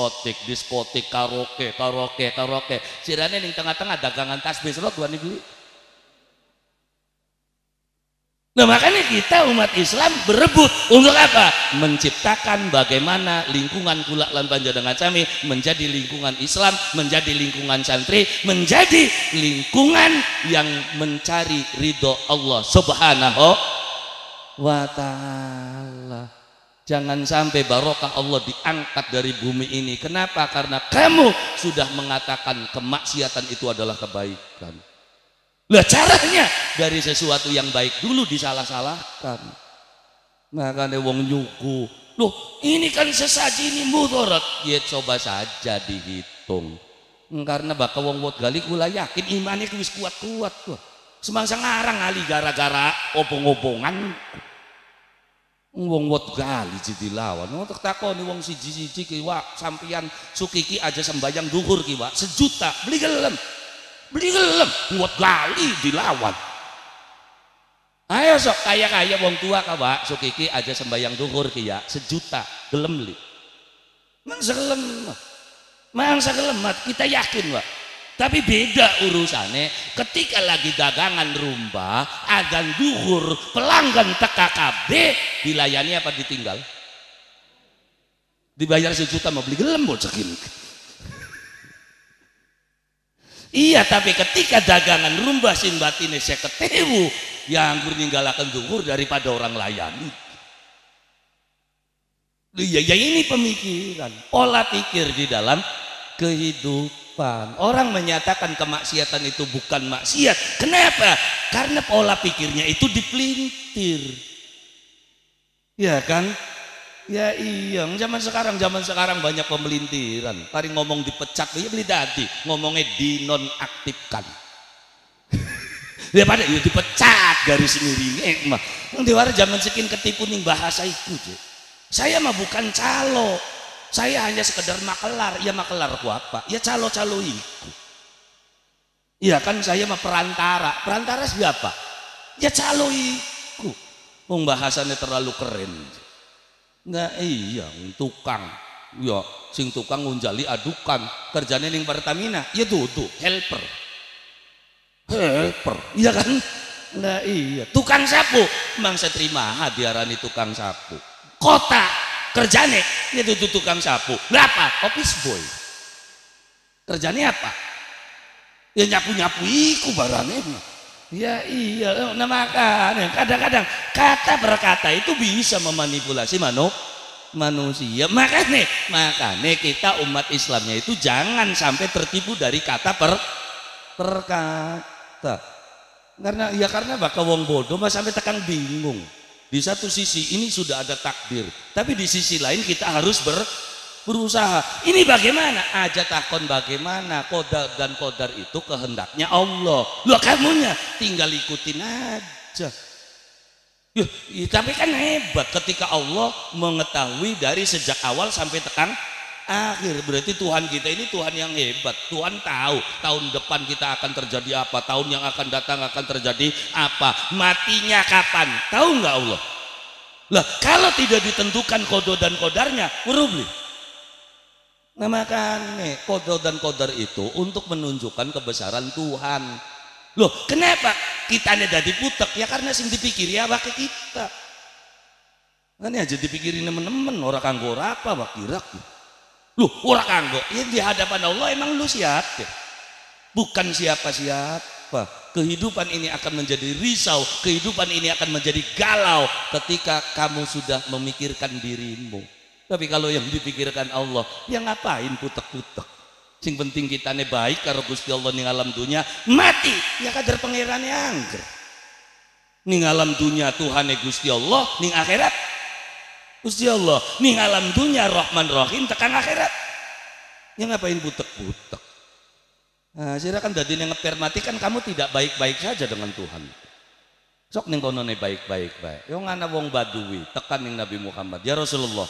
karaoke. Sirane ning tengah-tengah dagangan tasbih serot wani beli. Nah makanya kita umat Islam berebut untuk apa? Menciptakan bagaimana lingkungan Kulak lan Panjenengan Sami menjadi lingkungan Islam, menjadi lingkungan santri, menjadi lingkungan yang mencari ridho Allah Subhanahu wa ta'ala. Jangan sampai barokah Allah diangkat dari bumi ini. Kenapa? Karena kamu sudah mengatakan kemaksiatan itu adalah kebaikan. Lah caranya dari sesuatu yang baik dulu disalah-salahkan. Makanya wong nyuku, loh ini kan sesaji ini mudarat. Ya coba saja dihitung. Karena bakal wong wot gali kula yakin imannya wis kuat-kuat tuh. Semangsa ngarang ali gara-gara opong-opongan. Wong wot gali jadi lawan. Untuk takoni wong siji-siji kiwa sampian sukiki aja sembayang duhur kiwa 1 juta beli gelem. Beli gelem buat gali dilawan. Ayo sok kaya wong tua kawa sukiki aja sembayang duhur kia 1 juta gelem li. Mangsa gelem kita yakin Pak. Tapi beda urusannya ketika lagi dagangan rumba agan duhur pelanggan teka KB dilayani apa ditinggal? Dibayar 1 juta mau beli gelem bocekin. Iya, tapi ketika dagangan rumbah sin batine saya ketemu yang anggur ninggalakan duhur daripada orang layani. Ya ini pemikiran, pola pikir di dalam kehidupan. Orang menyatakan kemaksiatan itu bukan maksiat. Kenapa? Karena pola pikirnya itu dipelintir. Ya kan? Ya iya, zaman sekarang banyak pemelintiran. Paling ngomong dipecat, ya beli dadi, ngomongnya dinonaktifkan. Ya pada ya dipecat garis miring mah. Yang diwara zaman sekin ketipu ning bahasa iku. Saya mah bukan calo. Saya hanya sekedar makelar. Ya makelar ku apa? Ya calo-calo iku. Iya kan saya mah perantara. Perantara siapa? Ya calo iku. Wong bahasanya terlalu keren. Nggak iya tukang ya sing tukang ngunjali adukan kerjanya ning Pertamina ya tuh helper iya kan nah iya tukang sapu emang saya terima diarani tukang sapu kota kerjanya ya tuh tukang sapu berapa office boy kerjanya apa ya nyapu iku barangnya ya iya, nah makanya kadang-kadang kata berkata itu bisa memanipulasi manusia. Makanya kita umat Islamnya itu jangan sampai tertipu dari kata perkata. Karena bakal wong bodoh mas sampai tekan bingung. Di satu sisi ini sudah ada takdir, tapi di sisi lain kita harus berusaha. Ini bagaimana? Aja takon bagaimana qadar dan qadar itu kehendaknya Allah. Loh kamunya tinggal ikutin aja. Ya, tapi kan hebat ketika Allah mengetahui dari sejak awal sampai tekan akhir. Berarti Tuhan kita ini Tuhan yang hebat. Tuhan tahu tahun depan kita akan terjadi apa, tahun yang akan datang akan terjadi apa, matinya kapan. Tahu nggak Allah? Lah kalau tidak ditentukan qada dan qadarnya, merubli. Nah makanya qada dan qadar itu untuk menunjukkan kebesaran Tuhan. Loh kenapa kita ini jadi putek? Ya karena sing dipikiri ya wakil kita. Kan aja dipikirin temen-temen orang kanggo apa wakirak. Loh orang kanggo ya di hadapan Allah emang lu siapa? Bukan siapa-siapa. Kehidupan ini akan menjadi risau, kehidupan ini akan menjadi galau ketika kamu sudah memikirkan dirimu. Tapi kalau yang dipikirkan Allah, ya ngapain putek-putek? Sing penting kita nih baik karo Gusti Allah ning alam dunia, mati ya kadar pangerane angger. Ning alam dunia Tuhane Gusti Allah, ning akhirat Gusti Allah, ning alam dunia Rahman Rahim tekan akhirat. Ya ngapain putek-putek? Nah, silakan dadi ning ngeper mati kan kamu tidak baik-baik saja dengan Tuhan. Sok ning kono ne baik-baik bae. Yo ngana wong Badui tekan ning Nabi Muhammad, ya Rasulullah.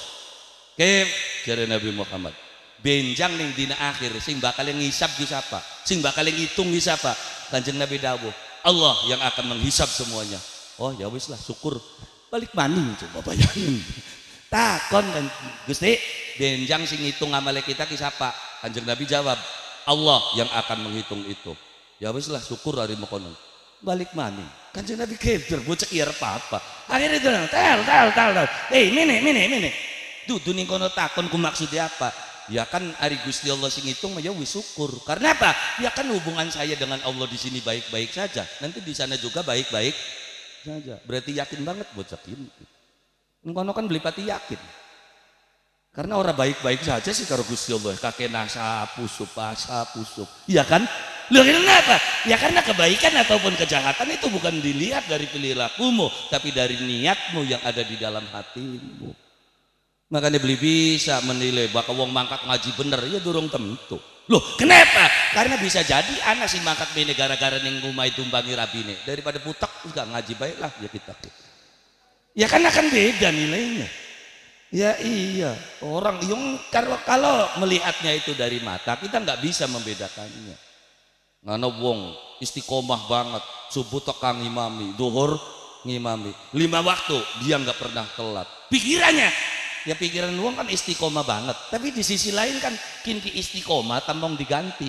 Jare Nabi Muhammad benjang ning dina akhir sing bakal ngisap di siapa sing bakal ngitung di siapa Kanjeng Nabi dawuh Allah yang akan menghisap semuanya. Oh ya wis lah syukur balik maning coba bayangin takon kan Gusti benjang sing ngitung amale kita ki siapa Kanjeng Nabi jawab Allah yang akan menghitung itu. Ya wis lah syukur hari mokono balik mana Kanjeng Nabi keder bocah iya apa akhirnya itu tel mene dudu ning kono takon ku maksudnya apa ya kan ari Gusti Allah sing ngitung ya wis syukur karena apa ya kan hubungan saya dengan Allah di sini baik-baik saja nanti di sana juga baik-baik saja berarti yakin banget bocah ini kono kan beli pati yakin karena orang baik-baik saja sih karo Gusti Allah kakek nasa pusup iya kan loh kenapa ya karena kebaikan ataupun kejahatan itu bukan dilihat dari perilakumu tapi dari niatmu yang ada di dalam hatimu makanya beli bisa menilai bakal wong mangkat ngaji bener ya durung tentu loh kenapa karena bisa jadi anak sih mangkat bene gara-gara ning ngumai tumbangi rabine daripada putak enggak ngaji baiklah ya kita ya kan akan beda nilainya ya iya orang yang kalau melihatnya itu dari mata kita nggak bisa membedakannya ngana wong istiqomah banget subuh tekang ngimami duhur ngimami 5 waktu dia nggak pernah telat pikirannya ya pikiran wong kan istiqomah banget tapi di sisi lain kan kinki istiqomah tambang diganti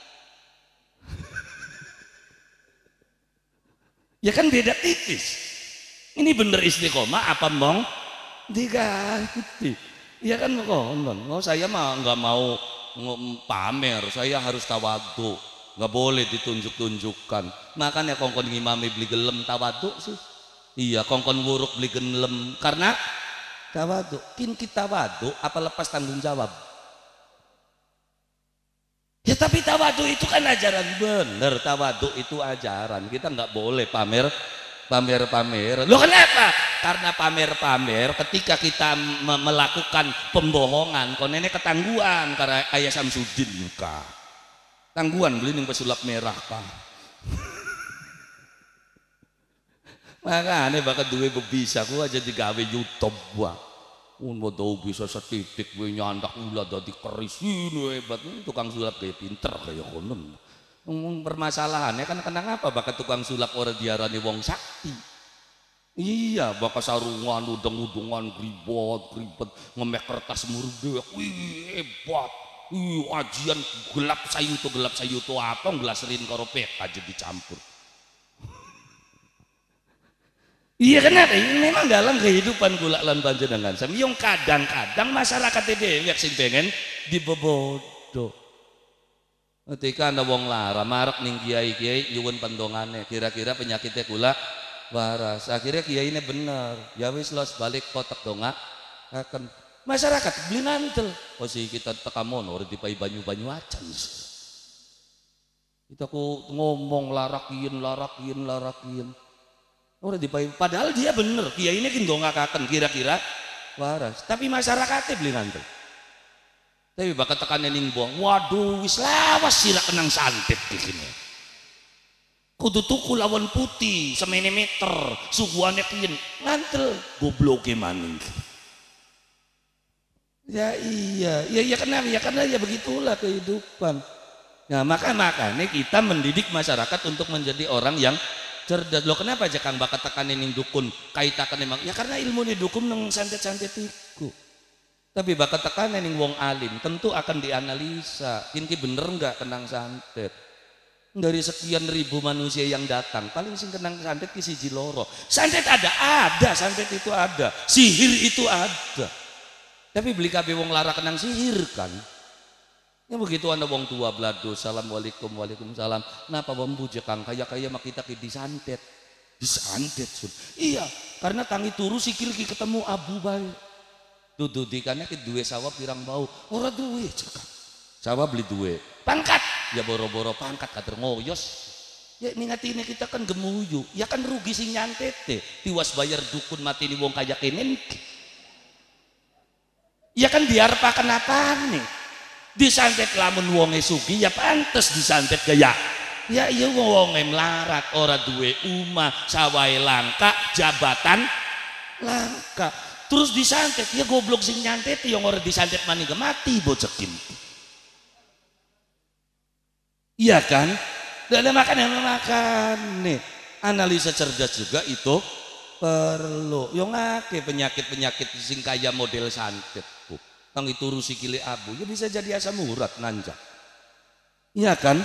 ya kan beda tipis ini bener istiqomah apa mong diganti ya kan konon saya mah nggak mau pamer saya harus tawadhu nggak boleh ditunjuk-tunjukkan makanya kongkon ngimami beli gelem tawadhu sih iya kongkon wuruk beli gelem karena tawadhu kita tawadhu apa lepas tanggung jawab ya tapi tawadhu itu kan ajaran bener tawadhu itu ajaran kita nggak boleh pamer loh kenapa karena pamer ketika kita melakukan pembohongan konene ketangguhan karena ayah Samsudin muka tangguhan beli ning pesulap merah kah makanya bakal duwe bisa ku aja digawe YouTube wah mau tahu bisa setitik gue nyandak ulah dadi keris ini hebat tukang sulap kayak pinter kayak konon permasalahannya kan kenapa bakal tukang sulap orang diarani wong sakti iya bakal sarungan udeng-udengan gribet ngemek kertas murde wih hebat ajian gelap sayu to apa ngelaserin karo pek aja dicampur iya kenapa ini memang dalam kehidupan kula lan panjenengan sami yang kadang-kadang masyarakat dhewe sing pengen dibebodo ketika ada wong lara marek ning kiai nyuwun pendongane kira-kira penyakitnya kula waras akhirnya kiai ini bener ya wis los balik kotak donga akan masyarakat beli nantel posisi kita tekamono ora dipai banyu-banyu acan kita ku ngomong larakin ora dipai padahal dia bener kiai ini kin dongakaken kira-kira waras tapi masyarakatnya beli nantel tapi bakal tekannya ning buang waduh wis lawas sira kenang santet kene kudu tuku lawan putih semene meter suguhane kian nantel gobloke maning ya iya ya kenapa ya karena ya begitulah kehidupan nah makanya kita mendidik masyarakat untuk menjadi orang yang cerdas loh kenapa aja Kang bakat tekan ning dukun kaitakan emang ya karena ilmu nih dukun nang santet-santet iku tapi bakat tekan ning wong alim tentu akan dianalisa ini bener nggak kenang santet dari sekian ribu manusia yang datang paling sing kenang santet ki siji loro santet ada santet itu ada sihir itu ada tapi beli kabeh wong lara kenang sihir kan ya begitu anda wong tua belado assalamualaikum waalaikumsalam napa bambuja Kang kaya mak kita ki disantet sun iya karena tangi turu sikil ki ketemu abu bae dudu dikane ki duwe sawah pirang bau ora duwe cekak sawah beli duwe pangkat ya boro-boro pangkat kader ngoyos ya ningati ini kita kan gemuyu ya kan rugi sing nyantet tiwas bayar dukun mati ni wong kaya kenen ya kan biar pakan apa nih disantet lamun wonge sugi ya pantes disantet gaya ya iya wonge melarat ora duwe umah sawai langka jabatan langka terus disantet ya goblok sing nyantet yang ora disantet maning mati bocekin iya kan dan makan nih analisa cerdas juga itu perlu yang ngake penyakit sing kaya model santet kang itu rusi kile abu ya bisa jadi asam urat nanjak iya kan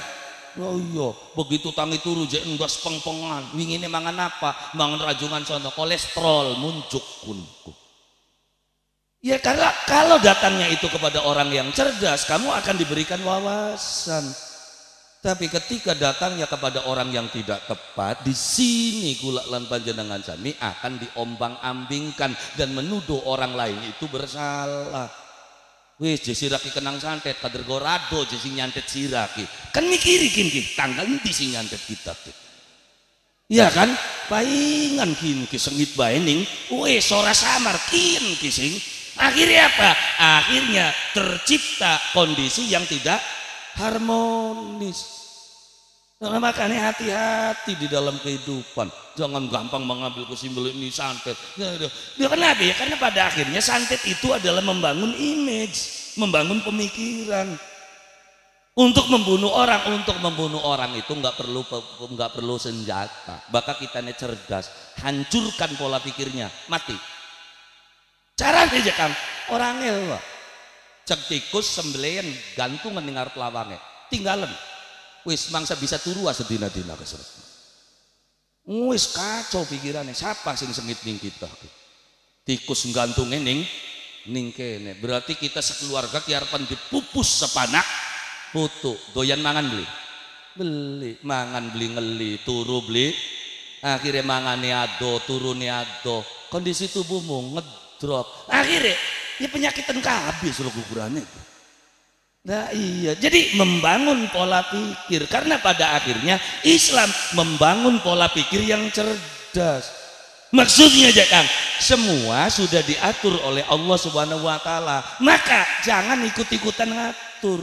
Oh iya, begitu tangi turu jek endas pengpengan. Wingine mangan apa? Mangan rajungan sono, kolesterol muncul kunku. Ya karena kalau datangnya itu kepada orang yang cerdas, kamu akan diberikan wawasan. Tapi ketika datangnya kepada orang yang tidak tepat, di sini kula lan panjenengan sami akan diombang-ambingkan dan menuduh orang lain itu bersalah. Wis siraki kenang santet kader gorado jesi nyantet siraki kan mikiri kini tanggal nanti si nyantet kita tuh iya kan paingan kini sengit baening wis ora samar kini kising akhirnya apa akhirnya tercipta kondisi yang tidak harmonis. Nah, makanya hati-hati di dalam kehidupan. Jangan gampang mengambil kesimpulan ini santet. Ya, kenapa ya? Karena pada akhirnya santet itu adalah membangun image, membangun pemikiran. Untuk membunuh orang itu nggak perlu senjata. Bahkan kita ini cerdas, hancurkan pola pikirnya, mati. Caranya aja kan orangnya, cek tikus sembelian gantungan ning ngarep lawange, tinggalan. Wis mangsa bisa turu sedina-dina keseret. Wis kacau pikirannya. Siapa sing sengit ning kita? Tikus gantunge ning kene. Berarti kita sekeluarga kiarepan dipupus sepanak putu. Doyan mangan beli mangan beli ngeli, turu beli. Akhirnya mangane ado, turune ado. Kondisi tubuhmu ngedrop. Akhirnya ya penyakitan kabeh suruh kuburannya. Nah iya, jadi membangun pola pikir karena pada akhirnya Islam membangun pola pikir yang cerdas. Maksudnya aja Kang, semua sudah diatur oleh Allah Subhanahu wa taala. Maka jangan ikut-ikutan ngatur.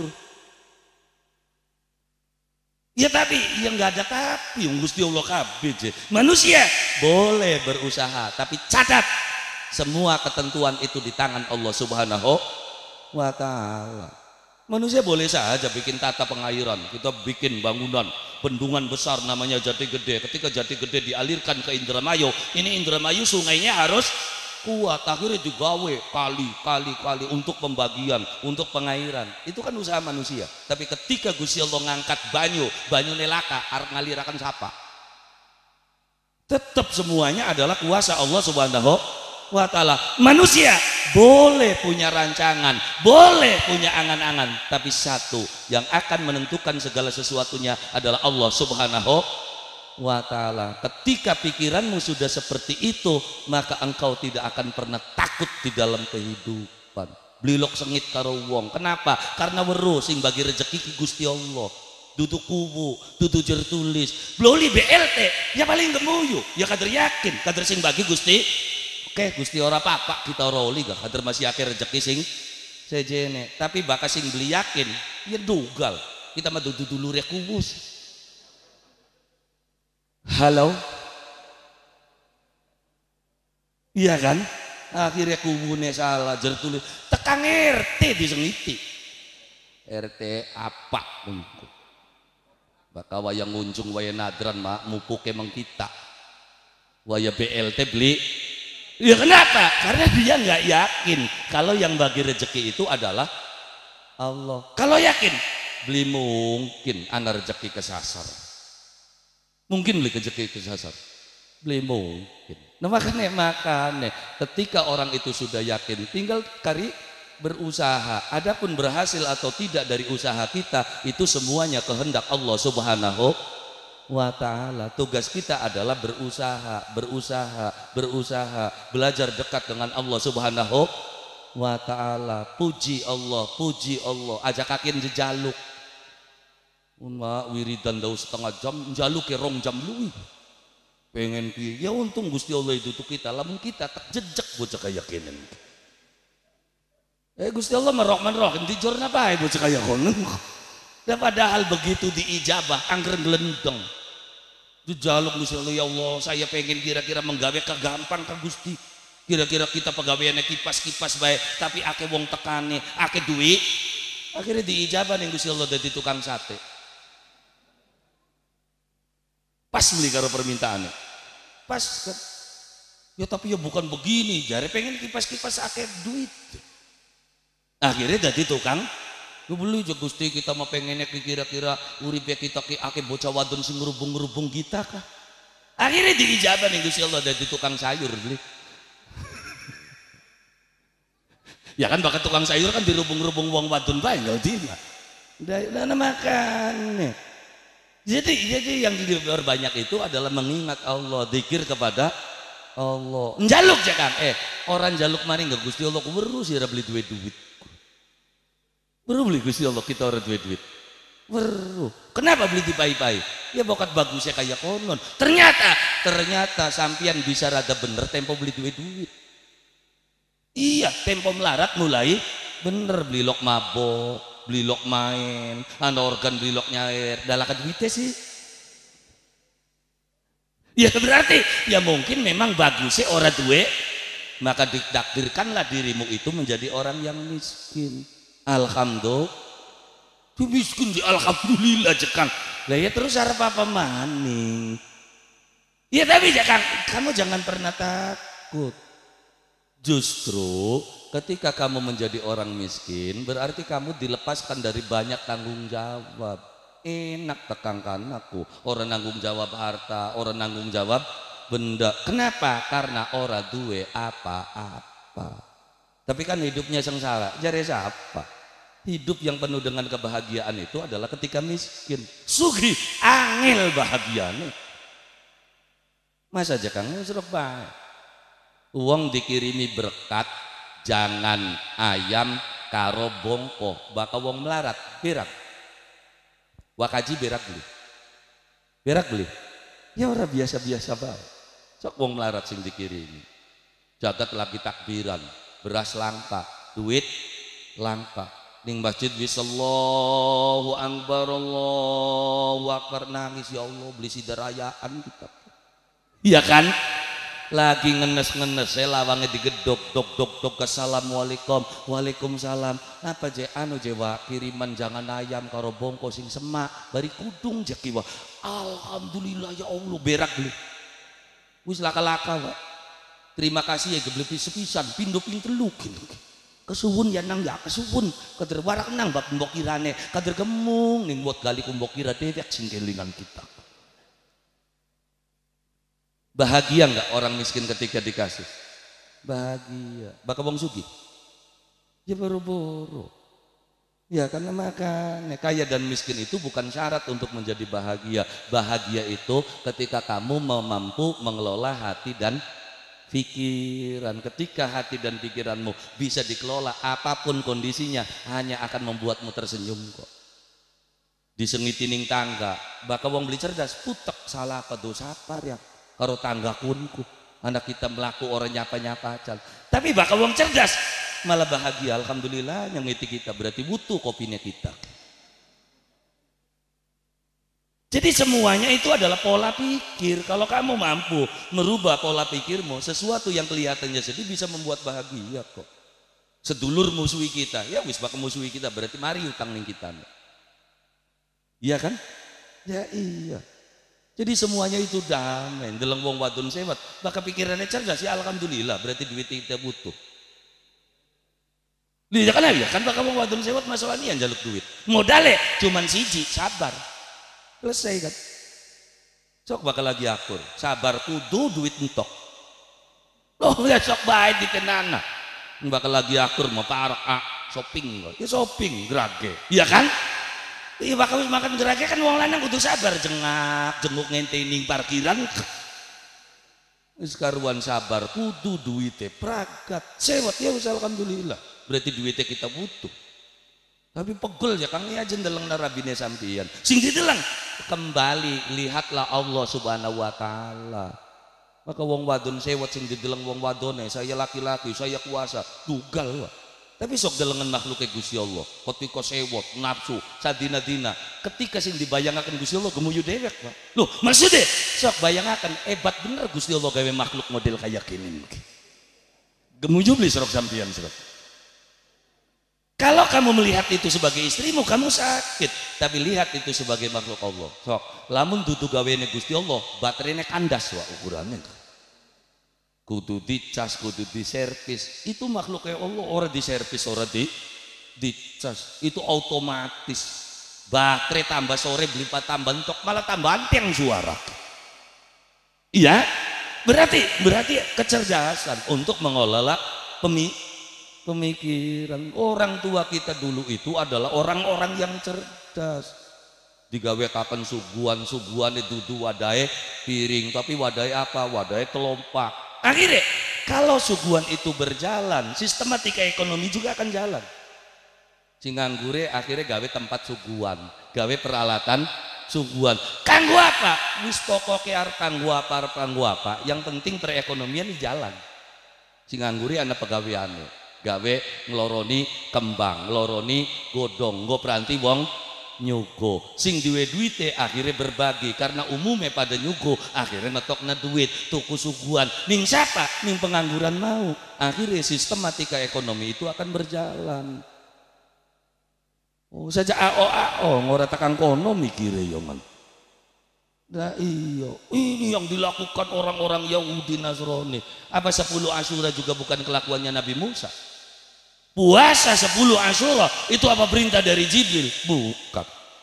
Ya tapi yang nggak ada tapi yang Gusti Allah kabeh. Manusia boleh berusaha, tapi catat semua ketentuan itu di tangan Allah Subhanahu wa taala. Manusia boleh saja bikin tata pengairan, kita bikin bangunan bendungan besar namanya Jati Gede. Ketika Jati Gede dialirkan ke Indramayu, ini Indramayu sungainya harus kuat, akhirnya digawe kali untuk pembagian, untuk pengairan. Itu kan usaha manusia. Tapi ketika Gusti Allah ngangkat banyu nelaka arep ngalirakan siapa? Tetap semuanya adalah kuasa Allah Subhanahu wa taala. Manusia boleh punya rancangan, boleh punya angan-angan, tapi satu yang akan menentukan segala sesuatunya adalah Allah Subhanahu wa taala. Ketika pikiranmu sudah seperti itu, maka engkau tidak akan pernah takut di dalam kehidupan. Blilok sengit karo wong. Kenapa? Karena weruh sing bagi rezeki ki Gusti Allah. Dudu kubu, dudu jer tulis. Bloli BLT, ya paling gemuyu, ya kader yakin, kader sing bagi Gusti. Oke, Gusti ora apa-apa kita roli gak kader masih akhir rezeki sing sejene. Tapi bakas sing beli yakin, ya dugal. Kita mah dudu dulure kubus. Halo? Iya kan? Akhirnya kubune salah jer tulis. Tekang RT disengiti. RT apa untuk? Baka wayang ngunjung wayang nadran mak mupuke emang kita. Waya BLT beli. Ya kenapa? Karena dia nggak yakin kalau yang bagi rezeki itu adalah Allah. Kalau yakin, beli mungkin anak rezeki kesasar. Mungkin beli rezeki kesasar. Beli mungkin. Nah makanya ketika orang itu sudah yakin, tinggal kari berusaha. Adapun berhasil atau tidak dari usaha kita itu semuanya kehendak Allah Subhanahu wa ta'ala. Tugas kita adalah berusaha, belajar dekat dengan Allah Subhanahu wa ta'ala. Puji Allah, ajak kakin jejaluk. Wiridan daun setengah jam, jaluk rong jam luwi. Pengen piye? Ya untung Gusti Allah itu kita, lamun kita tak jejak bocah keyakinan. Gusti Allah merok di jorna bae bocah kaya kono. Dan padahal begitu diijabah angger glendeng. Dijaluk Gusti Allah, ya Allah saya pengen kira-kira menggawe kegampang ka Gusti. Kira-kira kita pegawaiannya kipas-kipas baik, tapi ake wong tekane, ake duit. Akhirnya diijabah nih Gusti Allah dadi tukang sate. Pas beli karo permintaannya. Pas kan. Ya tapi ya bukan begini, jare pengen kipas-kipas ake duit. Akhirnya jadi tukang Lu beli aja Gusti, kita mau pengennya kira-kira uripe kita ki ake bocah wadon sing ngerubung-ngerubung kita kah? Akhirnya diijabah nih Gusti Allah dari tukang sayur beli. Ya kan bakal tukang sayur kan dirubung-rubung wong wadon bae enggak dina. Udah makan. Jadi yang diperbanyak itu adalah mengingat Allah, zikir kepada Allah. Njaluk jangan orang jaluk mari enggak Gusti Allah weru sih beli duit. Weru beli Gusti Allah kita orang duit. Weru. Kenapa beli dipai-pai? Ya bokat bagusnya kayak konon. Ternyata sampian bisa rada bener tempo beli duit. Iya, tempo melarat mulai bener beli lok mabok, beli lok main, organ beli lok nyair, dalakan duitnya sih. Ya berarti ya mungkin memang bagusnya orang duit, maka ditakdirkanlah dirimu itu menjadi orang yang miskin. Alhamdulillah, miskin di alhamdulillah jekang. Lah ya terus harap apa maning? Ya tapi kamu jangan pernah takut. Justru ketika kamu menjadi orang miskin berarti kamu dilepaskan dari banyak tanggung jawab. Enak tekangkan aku, orang nanggung jawab harta, orang nanggung jawab benda. Kenapa? Karena orang duwe apa-apa. Tapi kan hidupnya sengsara. Jare siapa? Hidup yang penuh dengan kebahagiaan itu adalah ketika miskin. Sugih angel bahagiane. Masa aja kang serok bae. Uang dikirimi berkat, jangan ayam karo bongko, bakal wong melarat, berak. Wakaji berak beli. Ya orang biasa-biasa bae. Sok wong melarat sing dikirimi. Jagat lagi takbiran, beras langka, duit langka. Ning masjid wis Allahu akbar nangis ya Allah beli sidarayaan kita. Iya kan? Lagi ngenes lawangnya digedok dok assalamualaikum waalaikumsalam apa je jewa kiriman jangan ayam karo bongko sing semak bari kudung je kiwa alhamdulillah ya Allah berak beli wis laka-laka Pak. Terima kasih ya gebeli sepisan pindo ping telu kesuwun ya nang ya kesuwun kader warak nang bab mbokirane kader gemung ning buat gali kumbokira dewek sing kelingan kita. Bahagia enggak orang miskin ketika dikasih? Bahagia. Bakal wong sugih? Ya boro-boro. Ya karena makan. Kaya dan miskin itu bukan syarat untuk menjadi bahagia. Bahagia itu ketika kamu mampu mengelola hati dan pikiran. Ketika hati dan pikiranmu bisa dikelola apapun kondisinya hanya akan membuatmu tersenyum kok. Disengitining tangga. Bakal wong beli cerdas putek salah apa dosa apa ya. Karo tangga kunku anak kita melaku orang nyapa acal tapi bakal wong cerdas malah bahagia alhamdulillah yang ngiti kita berarti butuh kopinya kita. Jadi semuanya itu adalah pola pikir. Kalau kamu mampu merubah pola pikirmu sesuatu yang kelihatannya sedih bisa membuat bahagia kok. Sedulur musuhi kita ya wis bakal musuhi kita berarti mari utang ning kita. Iya kan? Ya iya. Jadi semuanya itu damai. Deleng wong wadon sewat, maka pikirannya cerdas ya alhamdulillah. Berarti duit kita butuh. Lihat kan ya kan bakal wong wadon sewat masalahnya yang jaluk duit. Modalnya cuman siji, sabar. Selesai kan. Sok bakal lagi akur. Sabar kudu duit entok. Loh ya sok baik dikenana. Bakal lagi akur mau parak shopping. Ya shopping gerage. Iya kan? Iya bakal makan gerage kan wong lanang kudu sabar jenguk ngenteni parkiran. Wis karuan sabar kudu duite pragat. Sewet ya wis alhamdulillah. Berarti duitnya kita butuh. Tapi pegel ya Kang ya aja ndeleng narabine sampeyan. Sing dideleng kembali lihatlah Allah Subhanahu wa taala. Maka wong wadon sewet sing dideleng wong wadone saya laki-laki, saya kuasa, tugal wae. Tapi sok delengan makhluknya Gusti Allah ketika sewot nafsu sadina-dina ketika sing dibayangkan Gusti Allah gemuyu dewek Pak. Loh maksudnya sok bayangkan hebat bener Gusti Allah gawe makhluk model kayak gini gemuyu beli serok sampian serok. Kalau kamu melihat itu sebagai istrimu kamu sakit tapi lihat itu sebagai makhluk Allah sok lamun dudu gaweane Gusti Allah baterainya kandas wah ukurannya kudu dicas, kudu diservis itu makhluknya Allah orang diservis, orang dicas itu otomatis baterai tambah sore beli tambah entok malah tambah anteng suara. Iya, berarti kecerdasan untuk mengelola pemikiran. Orang tua kita dulu itu adalah orang-orang yang cerdas. Digawekaken suguhan itu wadai piring, tapi wadai apa? Wadai kelompak. Akhirnya kalau suguhan itu berjalan, sistematika ekonomi juga akan jalan. Sing nganggure akhirnya gawe tempat suguhan, gawe peralatan suguhan. Kanggo apa? Wis pokoke arep kanggo apa? Yang penting perekonomian di jalan. Sing nganggure ana pegaweane, gawe ngloroni kembang, ngloroni godhong, nggo pranti wong nyugo. Sing duwe duite akhirnya berbagi karena umumnya pada nyugo akhirnya netokna duit tuku suguhan ning siapa? Ning pengangguran mau. Akhirnya sistematika ekonomi itu akan berjalan. Oh saja AO ngora takang kono mikire yo man. Nah iyo ini yang dilakukan orang-orang Yahudi Nasrani. Apa 10 Asyura juga bukan kelakuannya Nabi Musa? Puasa 10 Asyura itu apa perintah dari Jibril? Bukan.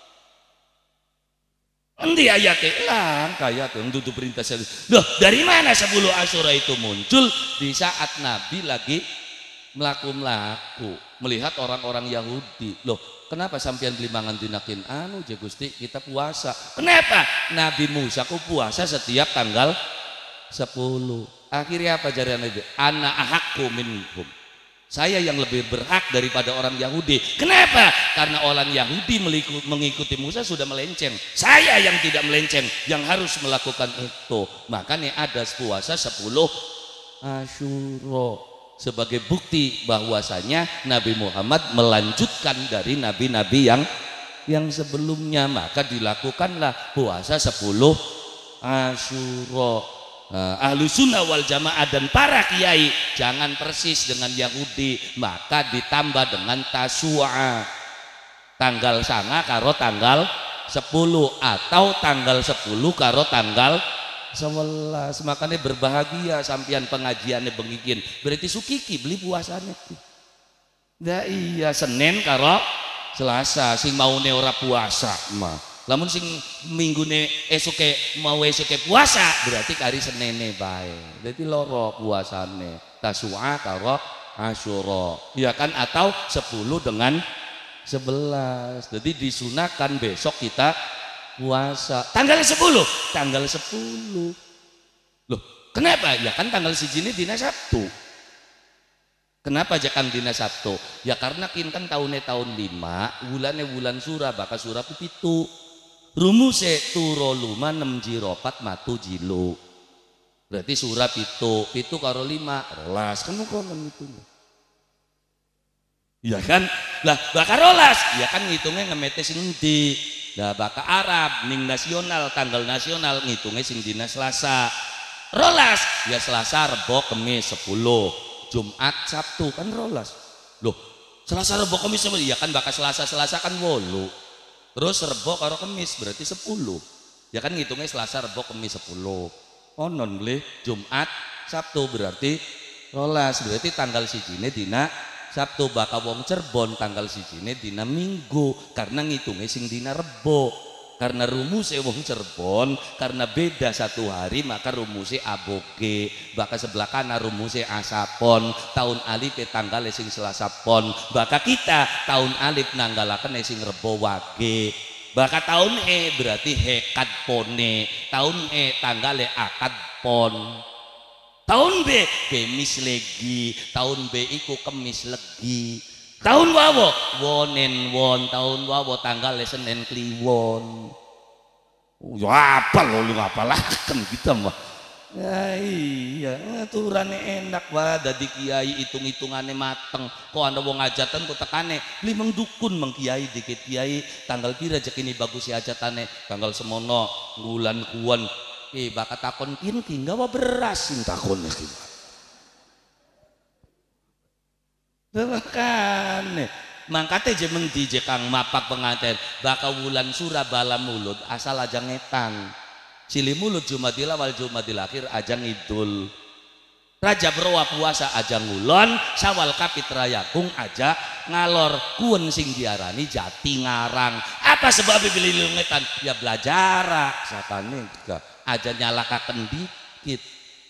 Endi ayatnya? Lang ayat yang duduk perintah saya. Loh, dari mana 10 Asyura itu muncul? Di saat Nabi lagi melaku melihat orang-orang Yahudi. Loh, kenapa sampean beli mangan dinakin anu je Gusti kita puasa? Kenapa? Nabi Musa ku puasa setiap tanggal 10. Akhirnya apa jarian itu? Ana ahakku minhum. Saya yang lebih berhak daripada orang Yahudi. Kenapa? Karena orang Yahudi mengikuti Musa sudah melenceng. Saya yang tidak melenceng yang harus melakukan itu. Makanya ada puasa 10 Asyura sebagai bukti bahwasanya Nabi Muhammad melanjutkan dari nabi-nabi yang sebelumnya. Maka dilakukanlah puasa 10 Asyura. Ahlu sunnah wal jamaah dan para kiai jangan persis dengan Yahudi, maka ditambah dengan tasua tanggal 9 karo tanggal 10 atau tanggal 10 karo tanggal 11. Makanya berbahagia sampian pengajiannya bengikin berarti sukiki beli puasanya. Nah iya Senin karo Selasa sing mau ora puasa mah. Lamun sing minggune esuke mau esuke puasa berarti kari Senene bae. Dadi loro puasane. Tasua karo Asyura. Ya kan atau 10 dengan 11. Jadi disunahkan besok kita puasa. Tanggal 10. Tanggal 10. Loh, kenapa? Ya kan tanggal 1 dina Sabtu. Kenapa jakang dina Sabtu? Ya karena kan tahunnya tahun 5, bulannya bulan Sura, bakal Sura pitu. Rumuse turo luma 6 jiropat matu jilo. Berarti Sura pitu karo 5 rolas kan konon itu. Ya kan? Lah bakal rolas, ya kan ngitungnya ngemete sing endi. Lah bakal Arab ning nasional tanggal nasional ngitungnya sing dina Selasa. Rolas, ya Selasa, Rebo, Kamis 10. Jumat, Sabtu kan rolas. Loh, Selasa, Rebo, Kamis 10. Ya kan bakal Selasa kan 8. Terus Rebo karo Kamis berarti 10. Ya kan ngitungnya Selasa, Rebo, Kamis 10. Onon boleh Jumat, Sabtu berarti rolas. Berarti tanggal 1 dina Sabtu. Bakal wong Cirebon tanggal 1 dina Minggu karena ngitungnya sing dina Rebo. Karena rumusnya wong Cirebon karena beda 1 hari maka rumusnya aboge. Baka sebelah kanan rumusnya asapon. Tahun alif tanggal sing Selasa pon. Baka kita tahun alif nanggalakan sing Rebo wage. Baka tahun berarti hekad pone. Tahun tanggal akad pon. Tahun B Kemis legi. Tahun B iku Kemis legi. Tahun wawo wonen won. Tahun wawo tanggal Senin kliwon. Ya apa lo lu apalah kan kita mah. Ya iya aturannya enak wah dadi kiai hitung-hitungannya mateng. Kok anda wong hajatan kok tekane beli mengdukun mengkiai dikit kiai tanggal pira jek ini bagus ya hajatane tanggal semono bulan kuon bakat takon kinki gawa beras sing takonnya gitu. Makane mangkate je mengdi je kang mapak pengantin bakal wulan Sura bala mulut asal aja ngetan cili mulut Jumadil awal Jumadil akhir aja ngidul Raja Berwa puasa aja ngulon Syawal Kapit Rayagung aja ngalor kuwen sing diarani jati ngarang. Apa sebab pilih lungetan? Ya belajar sakane aja nyalakaken dikit.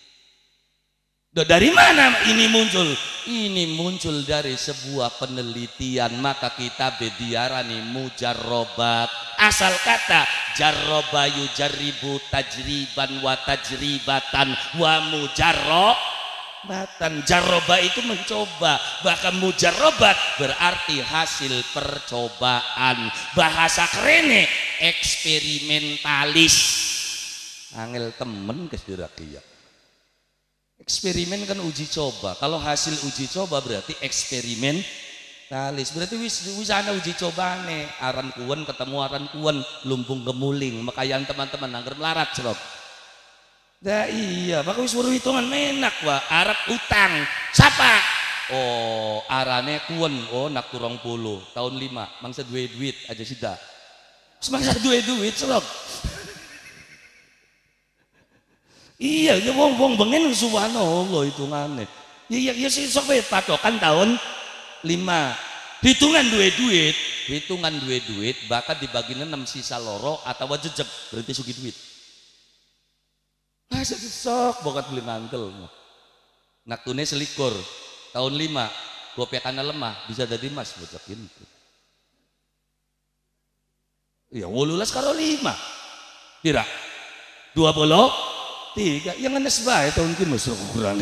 Dari mana ini muncul? Ini muncul dari sebuah penelitian, maka kita diarani mujarrobat. Asal kata jarroba yujarribu tajriban wa tajribatan wa mujarrobatan. Jarroba itu mencoba, bahkan mujarrobat berarti hasil percobaan. Bahasa kerennya eksperimentalis. Angel temen kesirakia. Eksperimen kan uji coba. Kalau hasil uji coba berarti eksperimentalis. Berarti wis ana uji coba nih. Aran kuwen ketemu aran kuwen, lumbung gemuling. Makayan teman-teman angger melarat celok. Dah iya, maka wis weruh hitungan menak wa. Arab utang. Siapa? Oh, arane kuwen. Oh, nak turong 10 tahun 5. Mangsa duit aja sida. Semangsa duit celok. Iya, ya wong bengen subhanallah hitungannya. Ya sih sok patokan tahun 5. Hitungan duit, bakal dibagi 6 sisa loro atau jejeg berarti sugi duit. Masa sok bokat beli ngantel. Naktune selikur tahun 5, gopekanna lemah bisa jadi mas bocakin. Iya, 18 karo 5. Tidak. 20 3 yang ngenes bae tahun ki masuk ukuran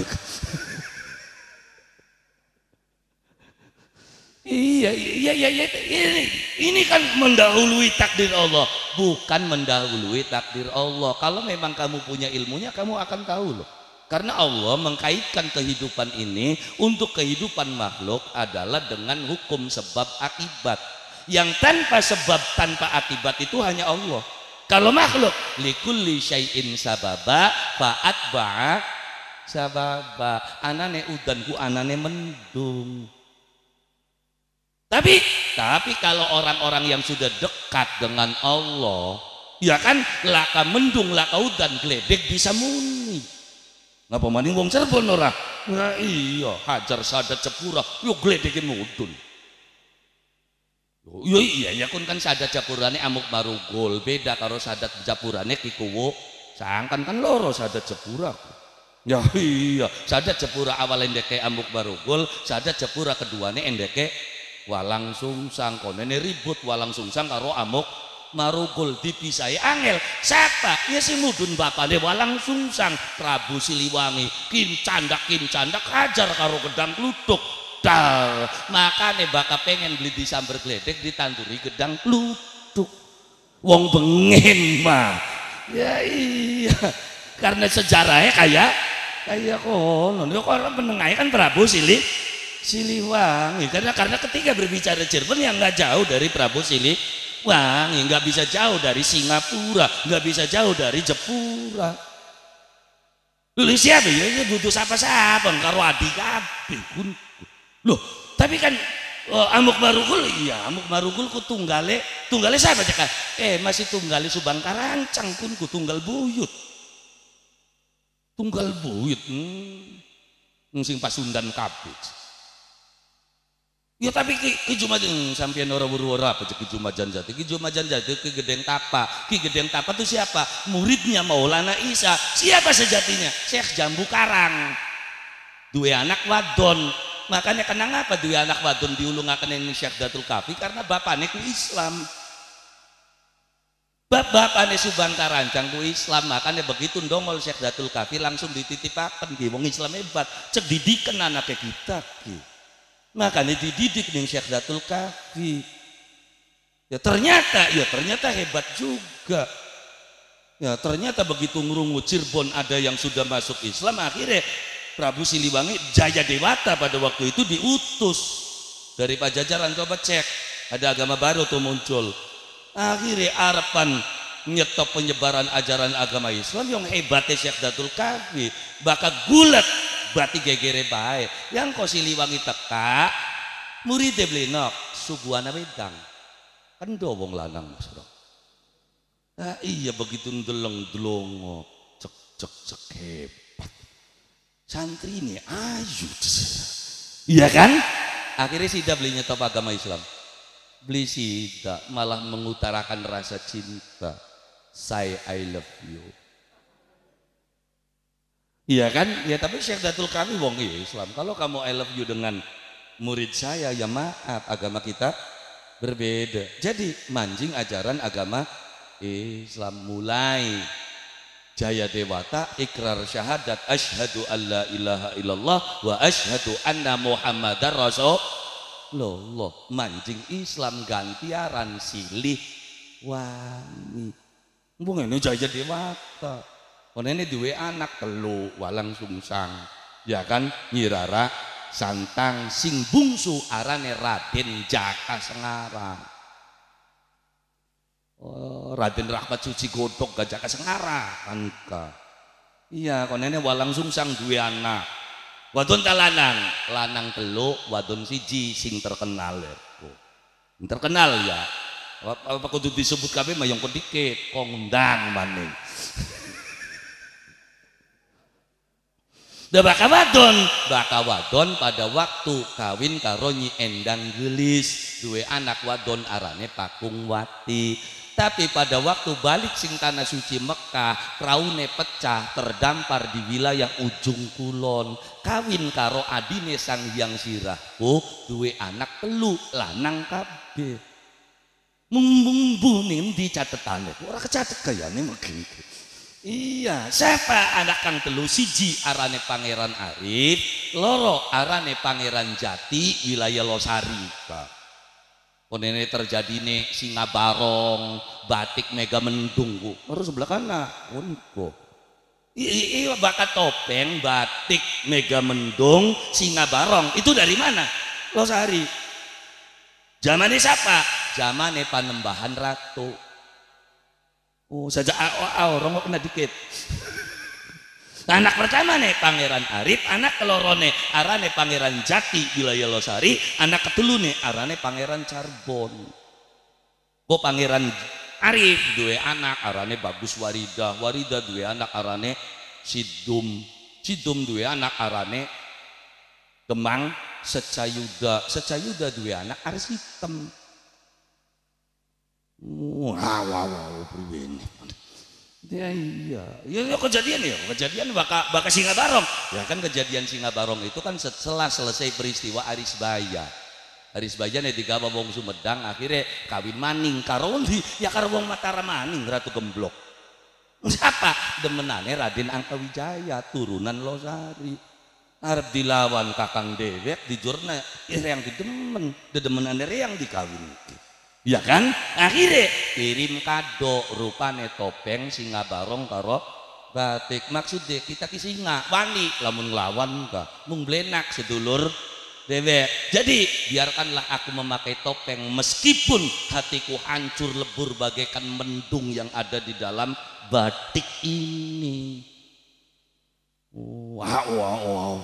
iya ini kan mendahului takdir Allah, bukan mendahului takdir Allah. Kalau memang kamu punya ilmunya kamu akan tahu loh, karena Allah mengkaitkan kehidupan ini untuk kehidupan makhluk adalah dengan hukum sebab akibat. Yang tanpa sebab tanpa akibat itu hanya Allah. Kalau makhluk likulli syai'in sababa fa'atba'a sababa. Anane udan ku anane mendung. Tapi kalau orang-orang yang sudah dekat dengan Allah, ya kan laka mendung laka udan gledek bisa muni. Ngapa maning wong Cirebon ora? Nah iya, hajar sadat cepura yo gledekin mudun. Iya kun kan sadat japurane amuk marugul beda karo sadat japurane kikuwu sangkan kan loro sadat japura. Ya iya, sadat japura awal endeke amuk marugul, sadat japura keduane endeke walang sungsang. Konene ribut walang sungsang karo amuk marugul dipisahi angel. Siapa? Ya si mudun bapane walang sungsang, Prabu Siliwangi. Kincandak hajar karo gedang kluthuk. Makanya bakal pengen beli di sambar gledek ditanduri gedang kluthuk. Wong bengen mah ya iya, karena sejarahnya kayak kono. Kalau menengahnya kan Prabu Siliwangi, karena ketika berbicara Cirebon yang nggak jauh dari Prabu Siliwangi, nggak bisa jauh dari Singapura, nggak bisa jauh dari Jepura. Lu siapa ya butuh siapa karo adi kabeh. Loh, tapi kan amuk marugul, iya amuk marugul ku tunggale siapa cekak? Masih tunggale Subang Karancang ku tunggal buyut. Sing Pasundan kabeh. Ya tapi ki Jumajan sampeyan ora ora apa Ki Jumajan Jati. Ki Jumajan Jati Ki Gedeng Tapa. Ki Gedeng Tapa itu siapa? Muridnya Maulana Isa. Siapa sejatinya? Syekh Jambu Karang. Dua anak wadon. Makanya kenang apa dua anak wadon diulungaken ing Syekh Datul Kafi karena bapaknya ku Islam. Bapaknya Subang Karancang ku Islam, makanya begitu ndongol Syekh Datul Kafi langsung dititipaken ki wong Islam hebat, cek didiken anake kita ki. Makanya dididik ning Syekh Datul Kafi. Ya ternyata hebat juga. Ya ternyata begitu ngrungu Cirebon ada yang sudah masuk Islam, akhirnya Prabu Siliwangi Jaya Dewata pada waktu itu diutus dari Pajajaran. Coba cek, ada agama baru tuh muncul. Akhirnya harapan nyetop penyebaran ajaran agama Islam yang hebatnya Syekh Datul Kafi bakal gulat bati gegere bae. Yang kau Siliwangi teka muridnya blenok suguhana wedang kan do wong lanang Mas Bro. Nah iya begitu ndeleng-delongo cek hebat. Santri ini ayu, iya kan? akhirnya Sida beli nyetop agama Islam. Beli Sida malah mengutarakan rasa cinta, say I love you. Iya kan? Ya tapi Syekh Datul kami wong Islam. Kalau kamu I love you dengan murid saya, ya maaf, agama kita berbeda. Jadi mancing ajaran agama Islam. Mulai Jaya Dewata ikrar syahadat asyhadu alla ilaha illallah wa asyhadu anna muhammadar rasulullah. Mancing Islam gantiaran silih wangi. Mbung ini Jaya Dewata. Ini duwe anak telu walang sungsang. Ya kan Nyirara Santang sing bungsu arane Raden Jaka Sengarang. Raden Rahmat Suci Godhog Gajah Kasengarang angka. Iya, konene walang sungsang duwe anak. Wadon ta lanang, lanang telu, wadon siji sing terkenal ya. Terkenal ya. Apa kudu disebut kabeh mah yang dikit, kondang maning. Da baka wadon pada waktu kawin karo Nyi Endang Gelis duwe anak wadon arane Pakungwati. Tapi pada waktu balik sing tanah suci Mekah, praune pecah terdampar di wilayah ujung kulon. Kawin karo adine Sang Hyang Sirahku, duwe anak telu lanang kabeh. Mung dicatetane, ora kecatet kayane mungkin. Iya, siapa anak kang telu? Siji arane Pangeran Arif, loro arane Pangeran Jati, wilayah Losari. Konene terjadi nih Singa Barong, Batik Mega Mendung, harus sebelah kanan, unko. Iya bakat topeng, Batik Mega Mendung, Singa Barong, itu dari mana? Losari. Zamannya siapa? Zamannya Panembahan Ratu. Oh saja orang kok kena dikit. Anak pertama nih Pangeran Arif, anak kelorone arane Pangeran Jati wilayah Losari, anak ketelu nih arane Pangeran Carbon. Kok Pangeran Arif duwe anak arane Bagus Warida, Warida duwe anak arane Sidum, Sidum duwe anak arane Kemang Secayuda, Secayuda duwe anak Aris Hitam. Wow, pribadi. Ya iya, ya kejadian baka Singa Barong. Ya kan kejadian Singa Barong itu kan setelah selesai peristiwa Aris Baya. Aris Baya nih digawa wong Sumedang akhirnya kawin maning karo ndi ya karo wong Mataram maning Ratu Gemblok. Siapa? Demenane Raden Angkawijaya turunan Losari. Arep dilawan Kakang Dewek dijurna yang didemen, dedemenane yang dikawin. Ya kan akhirnya kirim kado rupane topeng Singa Barong karo batik. Maksudnya kita ki singa wani lamun nglawan ka mung blenak sedulur dewek. Jadi biarkanlah aku memakai topeng meskipun hatiku hancur lebur bagaikan mendung yang ada di dalam batik ini. Wow.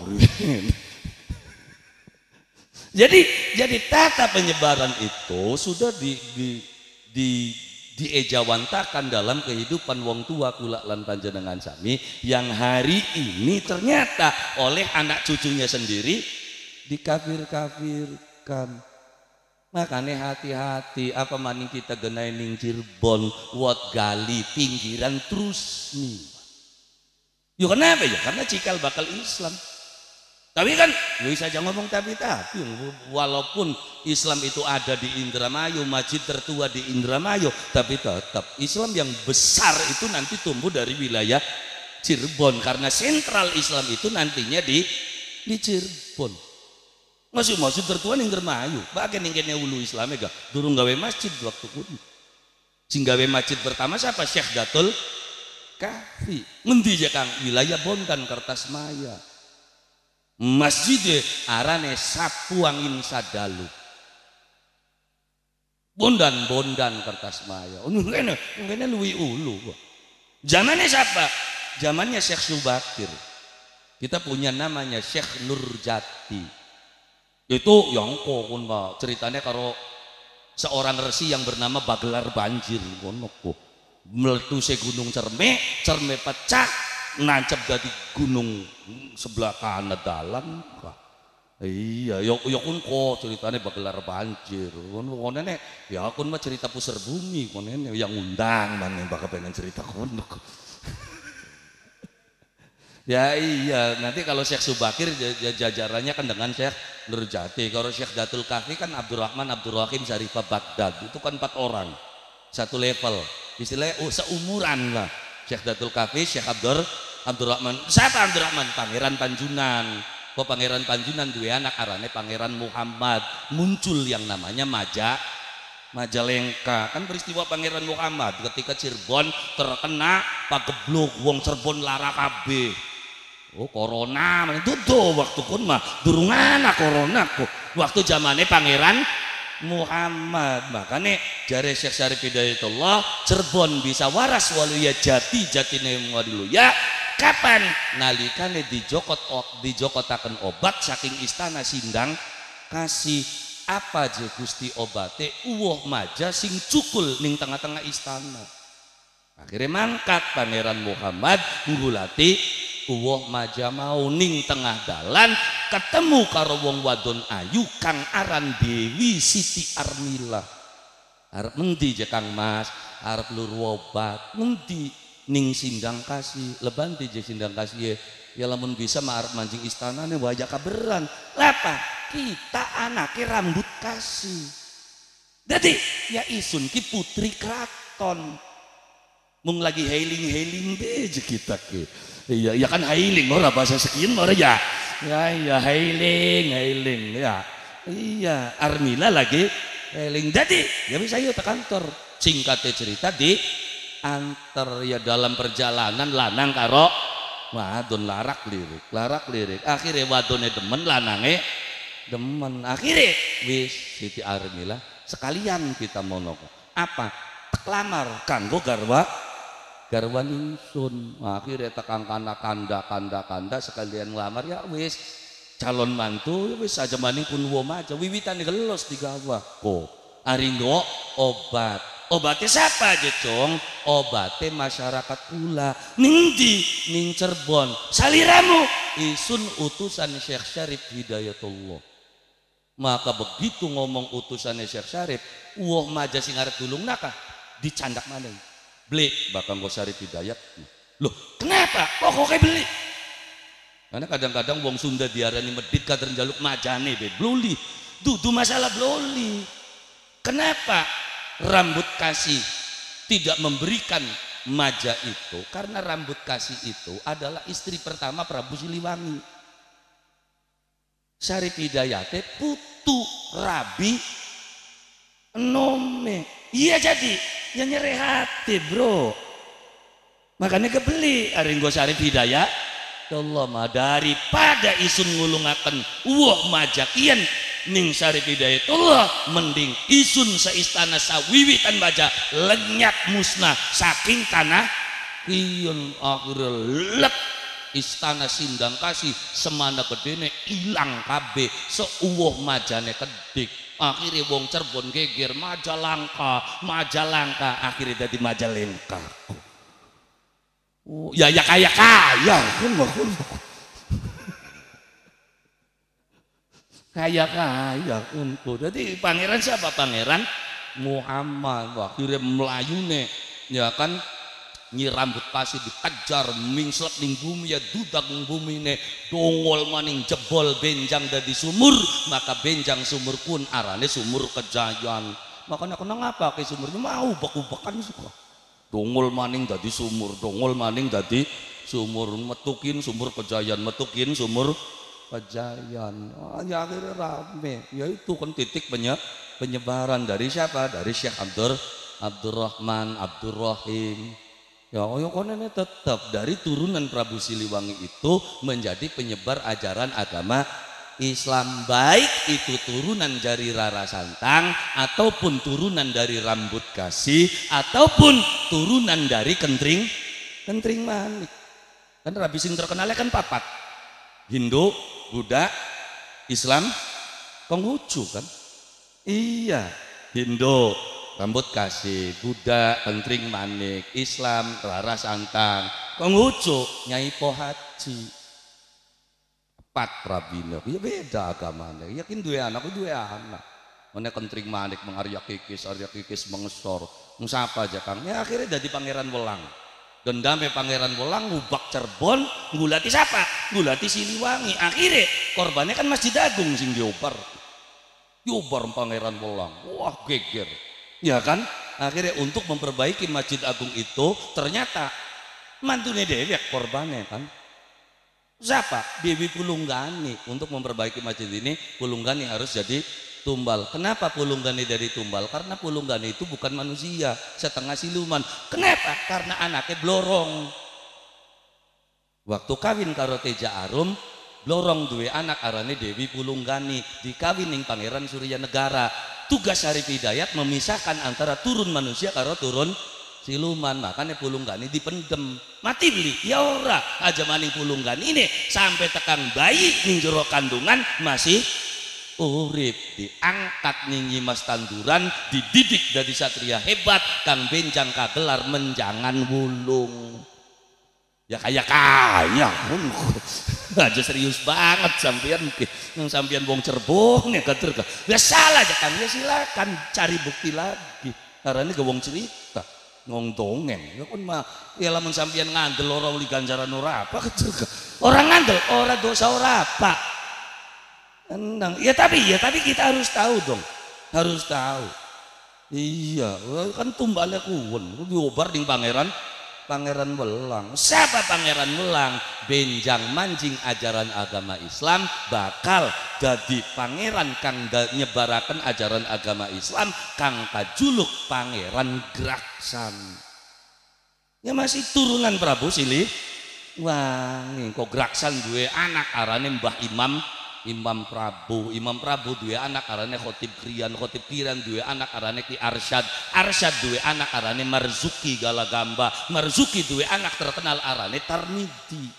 Jadi tata penyebaran itu sudah diejawantakan dalam kehidupan wong tua kula lan panjenengan sami yang hari ini ternyata oleh anak cucunya sendiri dikafir-kafirkan. Makanya hati-hati apa maning kita genai ning Cirebon wot gali pinggiran terus nih. Yo kenapa ya? Karena cikal bakal Islam. Tapi kan bisa saja ngomong tapi walaupun Islam itu ada di Indramayu, masjid tertua di Indramayu, tapi tetap Islam yang besar itu nanti tumbuh dari wilayah Cirebon karena sentral Islam itu nantinya di Cirebon. Masjid tertua di Indramayu, bahkan yang kene ulu Islamnya gak durung gawe masjid waktu kudu. Sing gawe masjid pertama siapa? Syekh Datul Kahfi. Ngendi ya Kang? Wilayah Bondan Kertasmaya. Masjid arane Sapuangin Sadalu. Bondan Kertasmaya. Ngene luwi ulu. Zamannya siapa? Zamannya Syekh Subakir. Kita punya namanya Syekh Nurjati. Itu yang kon Pak, ceritanya karo seorang resi yang bernama Bagelar Banjir ngono kok. Meletuse gunung Cerme pecah nancep dari gunung sebelah kanan dalam Iya, ya kun kok ceritanya bagelar banjir. Konene ya kun mah cerita pusar bumi, konene yang undang mana bakal pengen cerita kono. Ya iya, nanti kalau Syekh Subakir jajarannya kan dengan Syekh Nurjati. Kalau Syekh Datul Kahfi kan Abdurrahman Abdul Rahim Syarifah Baghdad. Itu kan 4 orang, satu level. Istilahnya seumuran lah. Syekh Datul Kahfi, Syekh Abdurrahman. Siapa Abdurrahman? Pangeran Panjunan. Kok Pangeran Panjunan dua anak arane Pangeran Muhammad. Muncul yang namanya Majalengka. Kan peristiwa Pangeran Muhammad ketika Cirebon terkena pagebluk wong Cirebon lara kabeh. Oh corona mana tuh waktu kun mah durung ana corona kok waktu zamane Pangeran Muhammad. Makanya jare Syekh Syarif Hidayatullah Cirebon bisa waras waluya jatine ngadiluya kapan nalikane dijokotaken obat saking istana Sindang kasih apa je Gusti obate uwoh maja sing cukul ning tengah-tengah istana. Akhirnya mangkat Pangeran Muhammad nggulati uwoh maja mau ning tengah dalan ketemu karo wong wadon ayu kang aran Dewi Siti Armila. Arep mendi je Kang Mas? Arep lur obat. Mendi ning Sindang Kasih. Lebanti je Sindang Kasih ya lamun bisa mah arep manjing istanane wajah kaberan. Lapa? Kita anaknya rambut kasih. Jadi ya isun ki putri kraton. Mung lagi hailing beje kita ki. Iya, ya kan hailing ora bahasa sekian ora ya. Ya hailing ya. Iya, Armila lagi hailing. Jadi ya bisa yuk ke kantor. Singkatnya cerita di antar ya dalam perjalanan lanang karo wadon larak lirik. Akhirnya wadone demen lanange demen. Akhirnya wis Siti Armila sekalian kita monoko. Apa? Lamar kanggo garwan ingsun. Akhirnya tekang kanda sekalian ngelamar ya wis calon mantu ya wis aja maning kun wong aja wiwitan gelos digawa kok aringgo obatnya siapa aja cong obatnya masyarakat kula ning Cirebon saliramu isun utusan Syekh Syarif Hidayatullah. Maka begitu ngomong utusannya Syekh Syarif wah maja sing arep dulung naka dicandak maneh beli bakal gue Syarif Hidayat. Loh kenapa kok kayak beli? Karena kadang-kadang wong Sunda diarani medit kadang jaluk majane be bloli dudu masalah bloli. Kenapa rambut kasih tidak memberikan maja itu? Karena rambut kasih itu adalah istri pertama Prabu Siliwangi. Syarif Hidayate putu Rabi Nome. Iya jadi ya nyeri hati bro. Makanya kebeli aringgo Syarif Hidayat Allah mah daripada isun ngulungaken wah majakian ning Syarif Hidayatullah mending isun seistana sawiwitan baja lenyap musnah saking tanah kiyon akhirnya lep istana Sindang Kasih semana gedene ilang kabeh seuwuh majane kedik. Akhirnya wong Cirebon geger Majalengka akhirnya jadi Majalengka. Oh, ya kaya kun kaya kun. Jadi pangeran siapa? Pangeran Muhammad. Akhirnya melayune ya kan nyi rambut kasih dikejar mingslet ning bumi ya dudak ning bumi ne dongol maning jebol benjang dadi sumur maka benjang sumur pun arane sumur Kejayan. Makanya aku ngapa ke sumurnya mau ubak-ubakan suka dongol maning dadi sumur metukin sumur Kejayan ya akhirnya rame ya itu kan titik penyebaran dari siapa? Dari Syekh Abdurrahman Abdurrahim. Ya konon tetap dari turunan Prabu Siliwangi itu menjadi penyebar ajaran agama Islam, baik itu turunan dari Rara Santang ataupun turunan dari rambut kasih ataupun turunan dari kentring manik. Kan Rabi sing terkenalnya kan papat Hindu, Buddha, Islam, Konghucu kan. Iya Hindu rambut kasih, Buddha, kentring manik, Islam, Rara Santang, Konghucu, Nyai Pohaci. 4 rabine ya beda agamane yakin duwe anak mana kentring manik mengarya kikis mengesor sapa aja Kang ya akhirnya jadi pangeran welang gendame pangeran welang ngubak Cirebon ngulati siapa ngulati Siliwangi akhirnya korbannya kan Masjid Agung sing diobar pangeran welang wah geger ya kan akhirnya untuk memperbaiki Masjid Agung itu ternyata mantune dewek korbannya kan siapa Dewi Pulunggani untuk memperbaiki masjid ini Pulunggani harus jadi tumbal. Kenapa Pulunggani dari tumbal? Karena Pulunggani itu bukan manusia, setengah siluman. Kenapa? Karena anaknya blorong. Waktu kawin karo Teja Arum, blorong duwe anak arane Dewi Pulunggani, dikawin ning Pangeran Surya Negara. Tugas Syarif Hidayat memisahkan antara turun manusia karo turun siluman, makanya Pulunggani dipendem mati beli ya ora aja maning Pulunggani ini sampai tekan bayi ning jero kandungan masih urip diangkat ning Mas Tanduran dididik dari satria hebat kang benjang kagelar menjangan wulung ya kaya aja serius banget sampean yang sampean wong Cirebon ya kater ya salah aja kan ya silakan cari bukti lagi karena ini ke wong cerita ngong dongeng ya kan mah ya lamun sampeyan ngandel ora uli ganjaran ora apa orang ngandel ora dosa ora apa endang ya tapi kita harus tahu dong harus tahu iya kan tumbalnya kuwen diobar ning pangeran welang siapa pangeran welang benjang manjing ajaran agama Islam bakal jadi pangeran kang nyebaraken ajaran agama Islam kang kajuluk pangeran Graksan ya masih turunan Prabu Siliwangi kok Graksan duwe anak arane Mbah Imam Prabu duwe anak arane Khotib Krian duwe anak arane Ki Arsyad duwe anak arane Marzuki Galagamba Marzuki duwe anak terkenal arane Tarmidi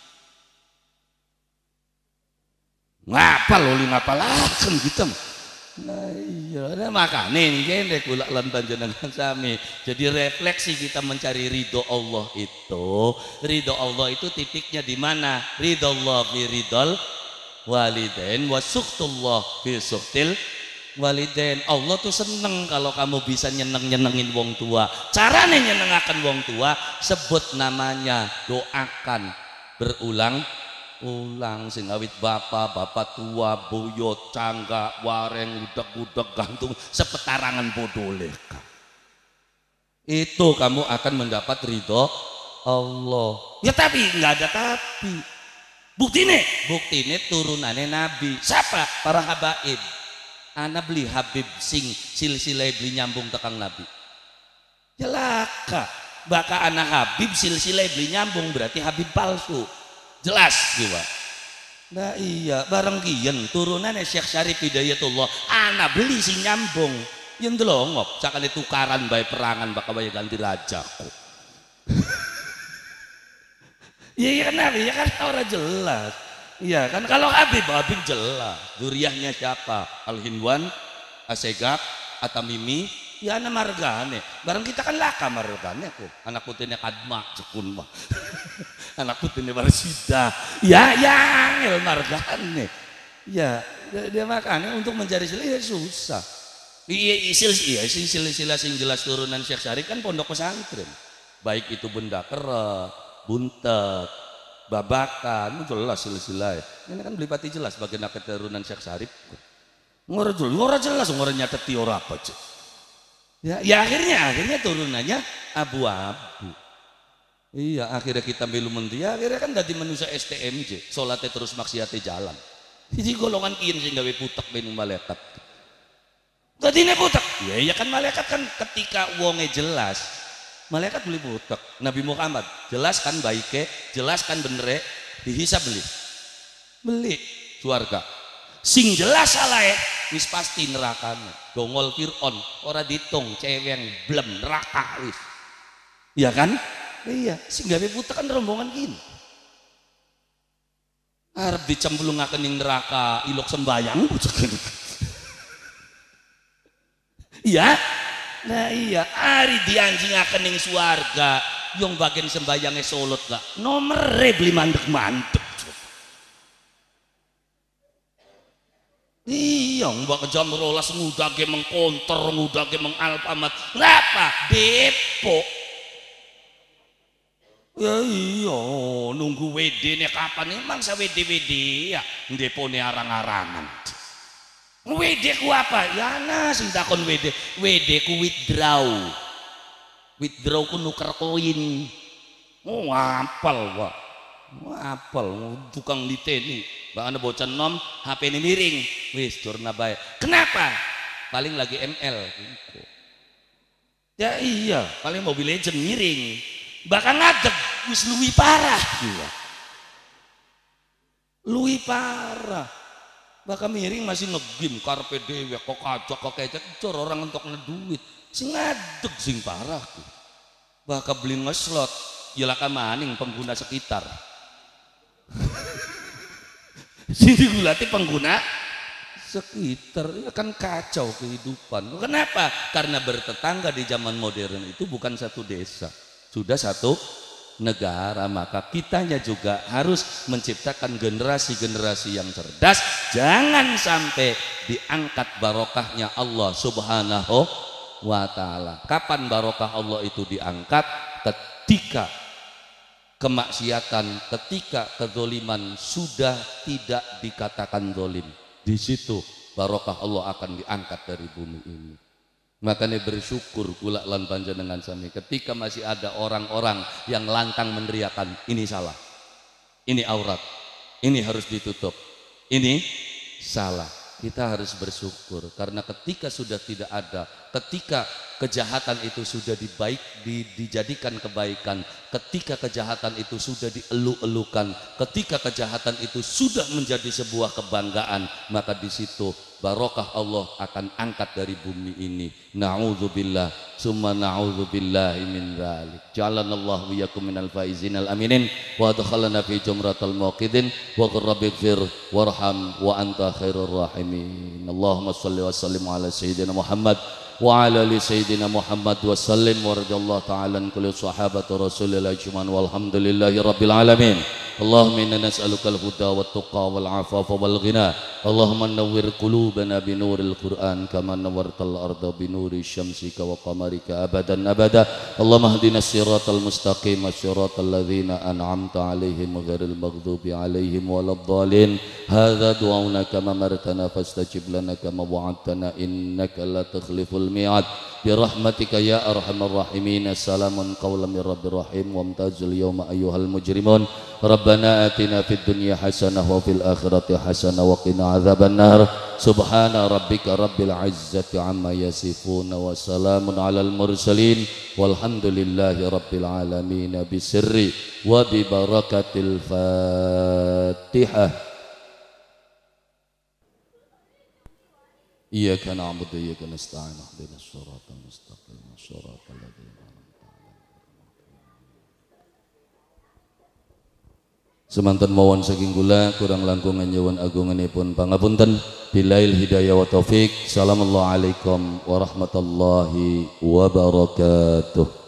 ngapal ngapalaken gitu nah iya makanya ini kula lan panjenengan sami jadi refleksi kita mencari ridho Allah itu titiknya di mana ridho Allah fi ridhol walidain wa suktullah fi suktil walidain Allah tuh seneng kalau kamu bisa nyenengin wong tua caranya nyenengaken wong tua sebut namanya doakan berulang sing awit bapak tua boyo cangga wareng udak gantung sepetarangan bodole itu kamu akan mendapat ridho Allah ya tapi nggak ada tapi bukti nih turunannya Nabi siapa para habaib ana beli Habib sing silsilah beli nyambung tekang Nabi jelaka baka anak Habib silsilah beli nyambung berarti Habib palsu jelas jiwa nah iya bareng kiyen turunannya Syekh Syarif Hidayatullah ana beli sing nyambung yang delongop sakane tukaran bae perangan bakal bae ganti raja iya kan Nabi ya kan orang jelas iya kan kalau Habib jelas duriahnya siapa Al-Hinwan Asegaf Atamimi ya anak margane bareng kita kan laka margane kok anak putihnya Kadma cekun mah anak putihnya Warsida ya yang margane ya dia makanya untuk mencari silsilah susah silsilah sing jelas turunan Syekh Syarif kan pondok pesantren baik itu Benda Kera Buntet Babakan jelas silsilah ini kan belipati jelas bagian keturunan Syekh Syarif ngora jelas ngora nyateti ora apa cek ya akhirnya turunannya abu-abu iya akhirnya kita milu mendia akhirnya kan dari manusia STMJ sholatnya terus maksiatnya jalan jadi golongan kian sih gawe putek bening malaikat tadi ini putek ya kan malaikat kan ketika wonge jelas malaikat beli putek Nabi Muhammad jelaskan baiknya jelaskan bener dihisab beli surga sing jelas salah wis pasti nerakanya dongol Fir'aun ora ditung ceweng blem neraka wis iya kan iya sing gawe putek kan rombongan gini arep dicemplungaken ning neraka ilok sembayang iya nah iya ari dianjingaken ning swarga yang bagian sembayangnya solot gak nomere beli mandek Iya, mbak jam rolas ngudake mengkonter, ngudake mengalpamat. Ngapa? Depok. Ya iya, nunggu WD nya kapan? Emang sa WD ya, depone arang-arangan. WD ku apa? Ya nah, sing takon WD ku withdraw. Withdraw ku nuker koin. Oh, apal Pak. Apal tukang diteni. Bahkan bocah nom HP ini miring. Wis durna bae. Kenapa? Paling lagi ML. Ya iya, paling Mobile Legend miring. Bahkan ngadeg wis luwih parah gila. Luwih parah. Bahkan miring masih ngegim karpe dewe kok kacok kok kecet cor orang untuk ngeduit. Sing ngadeg sing parah. Bahkan beli ngeslot jelaka maning pengguna sekitar. Sini gulati pengguna sekitar ya kan kacau kehidupan. Kenapa? Karena bertetangga di zaman modern itu bukan satu desa, sudah satu negara. Maka kitanya juga harus menciptakan generasi-generasi yang cerdas. Jangan sampai diangkat barokahnya Allah Subhanahu wa ta'ala. Kapan barokah Allah itu diangkat? Ketika kemaksiatan, ketika kezoliman sudah tidak dikatakan zolim, di situ barokah Allah akan diangkat dari bumi ini. Makanya bersyukur kula lan panjenengan sami ketika masih ada orang-orang yang lantang meneriakan ini salah, ini aurat, ini harus ditutup, ini salah. Kita harus bersyukur karena ketika sudah tidak ada, ketika kejahatan itu sudah dijadikan kebaikan, ketika kejahatan itu sudah dielu-elukan, ketika kejahatan itu sudah menjadi sebuah kebanggaan, maka di situ barokah Allah akan angkat dari bumi ini. Na'udzubillah summa na'udzubillahi min dzalik. Ja'alanallahu wa iyyakum minal faizin al aminin wa adkhalana fi jumratal muwaqidin wa rabbighfir warham wa anta khairur rahimin. Allahumma shalli wa sallim ala sayyidina Muhammad wa ala ali sayyidina Muhammad wa sallim wa radhiyallahu ta'ala an kulli sahabati Rasulillah ajmain walhamdulillahi rabbil alamin. Allahumma inna nas'aluka al-huda wat tuqa wal afafa wal ghina. Allahumma nawwir qulubana bi nuril Qur'an kama nawwartal arda bi nuri syamsika wa qamarika abadan abada. Allahumma hdina siratal mustaqim siratal ladzina an'amta 'alaihim ghairil maghdubi 'alaihim waladdallin. Hadza du'auna kama martana fastajib lana kama wa'adtana innaka la tukhliful mi'ad. Bi rahmatika ya arhamar rahimin. Assalamun qawlan mir rabbir rahim wa amtazil yawma ayyuhal mujrimun. Rabbana atina fid dunya hasanah wa fil akhirati hasanah wa qina adzaban nar. Subhana rabbika rabbil izzati amma yasifun wa salamun alal mursalin walhamdulillahi rabbil alamin bisirri wa bi barakatil Fatihah. Iyyaka na'budu wa iyyaka nasta'in ihdinas siratal mustaqim siratal ladzina an'amta 'alaihim. Semanten mawon saking kula kurang langkung nyuwun agunganipun pangapunten. Billail hidayah wa taufik. Assalamualaikum warahmatullahi wabarakatuh.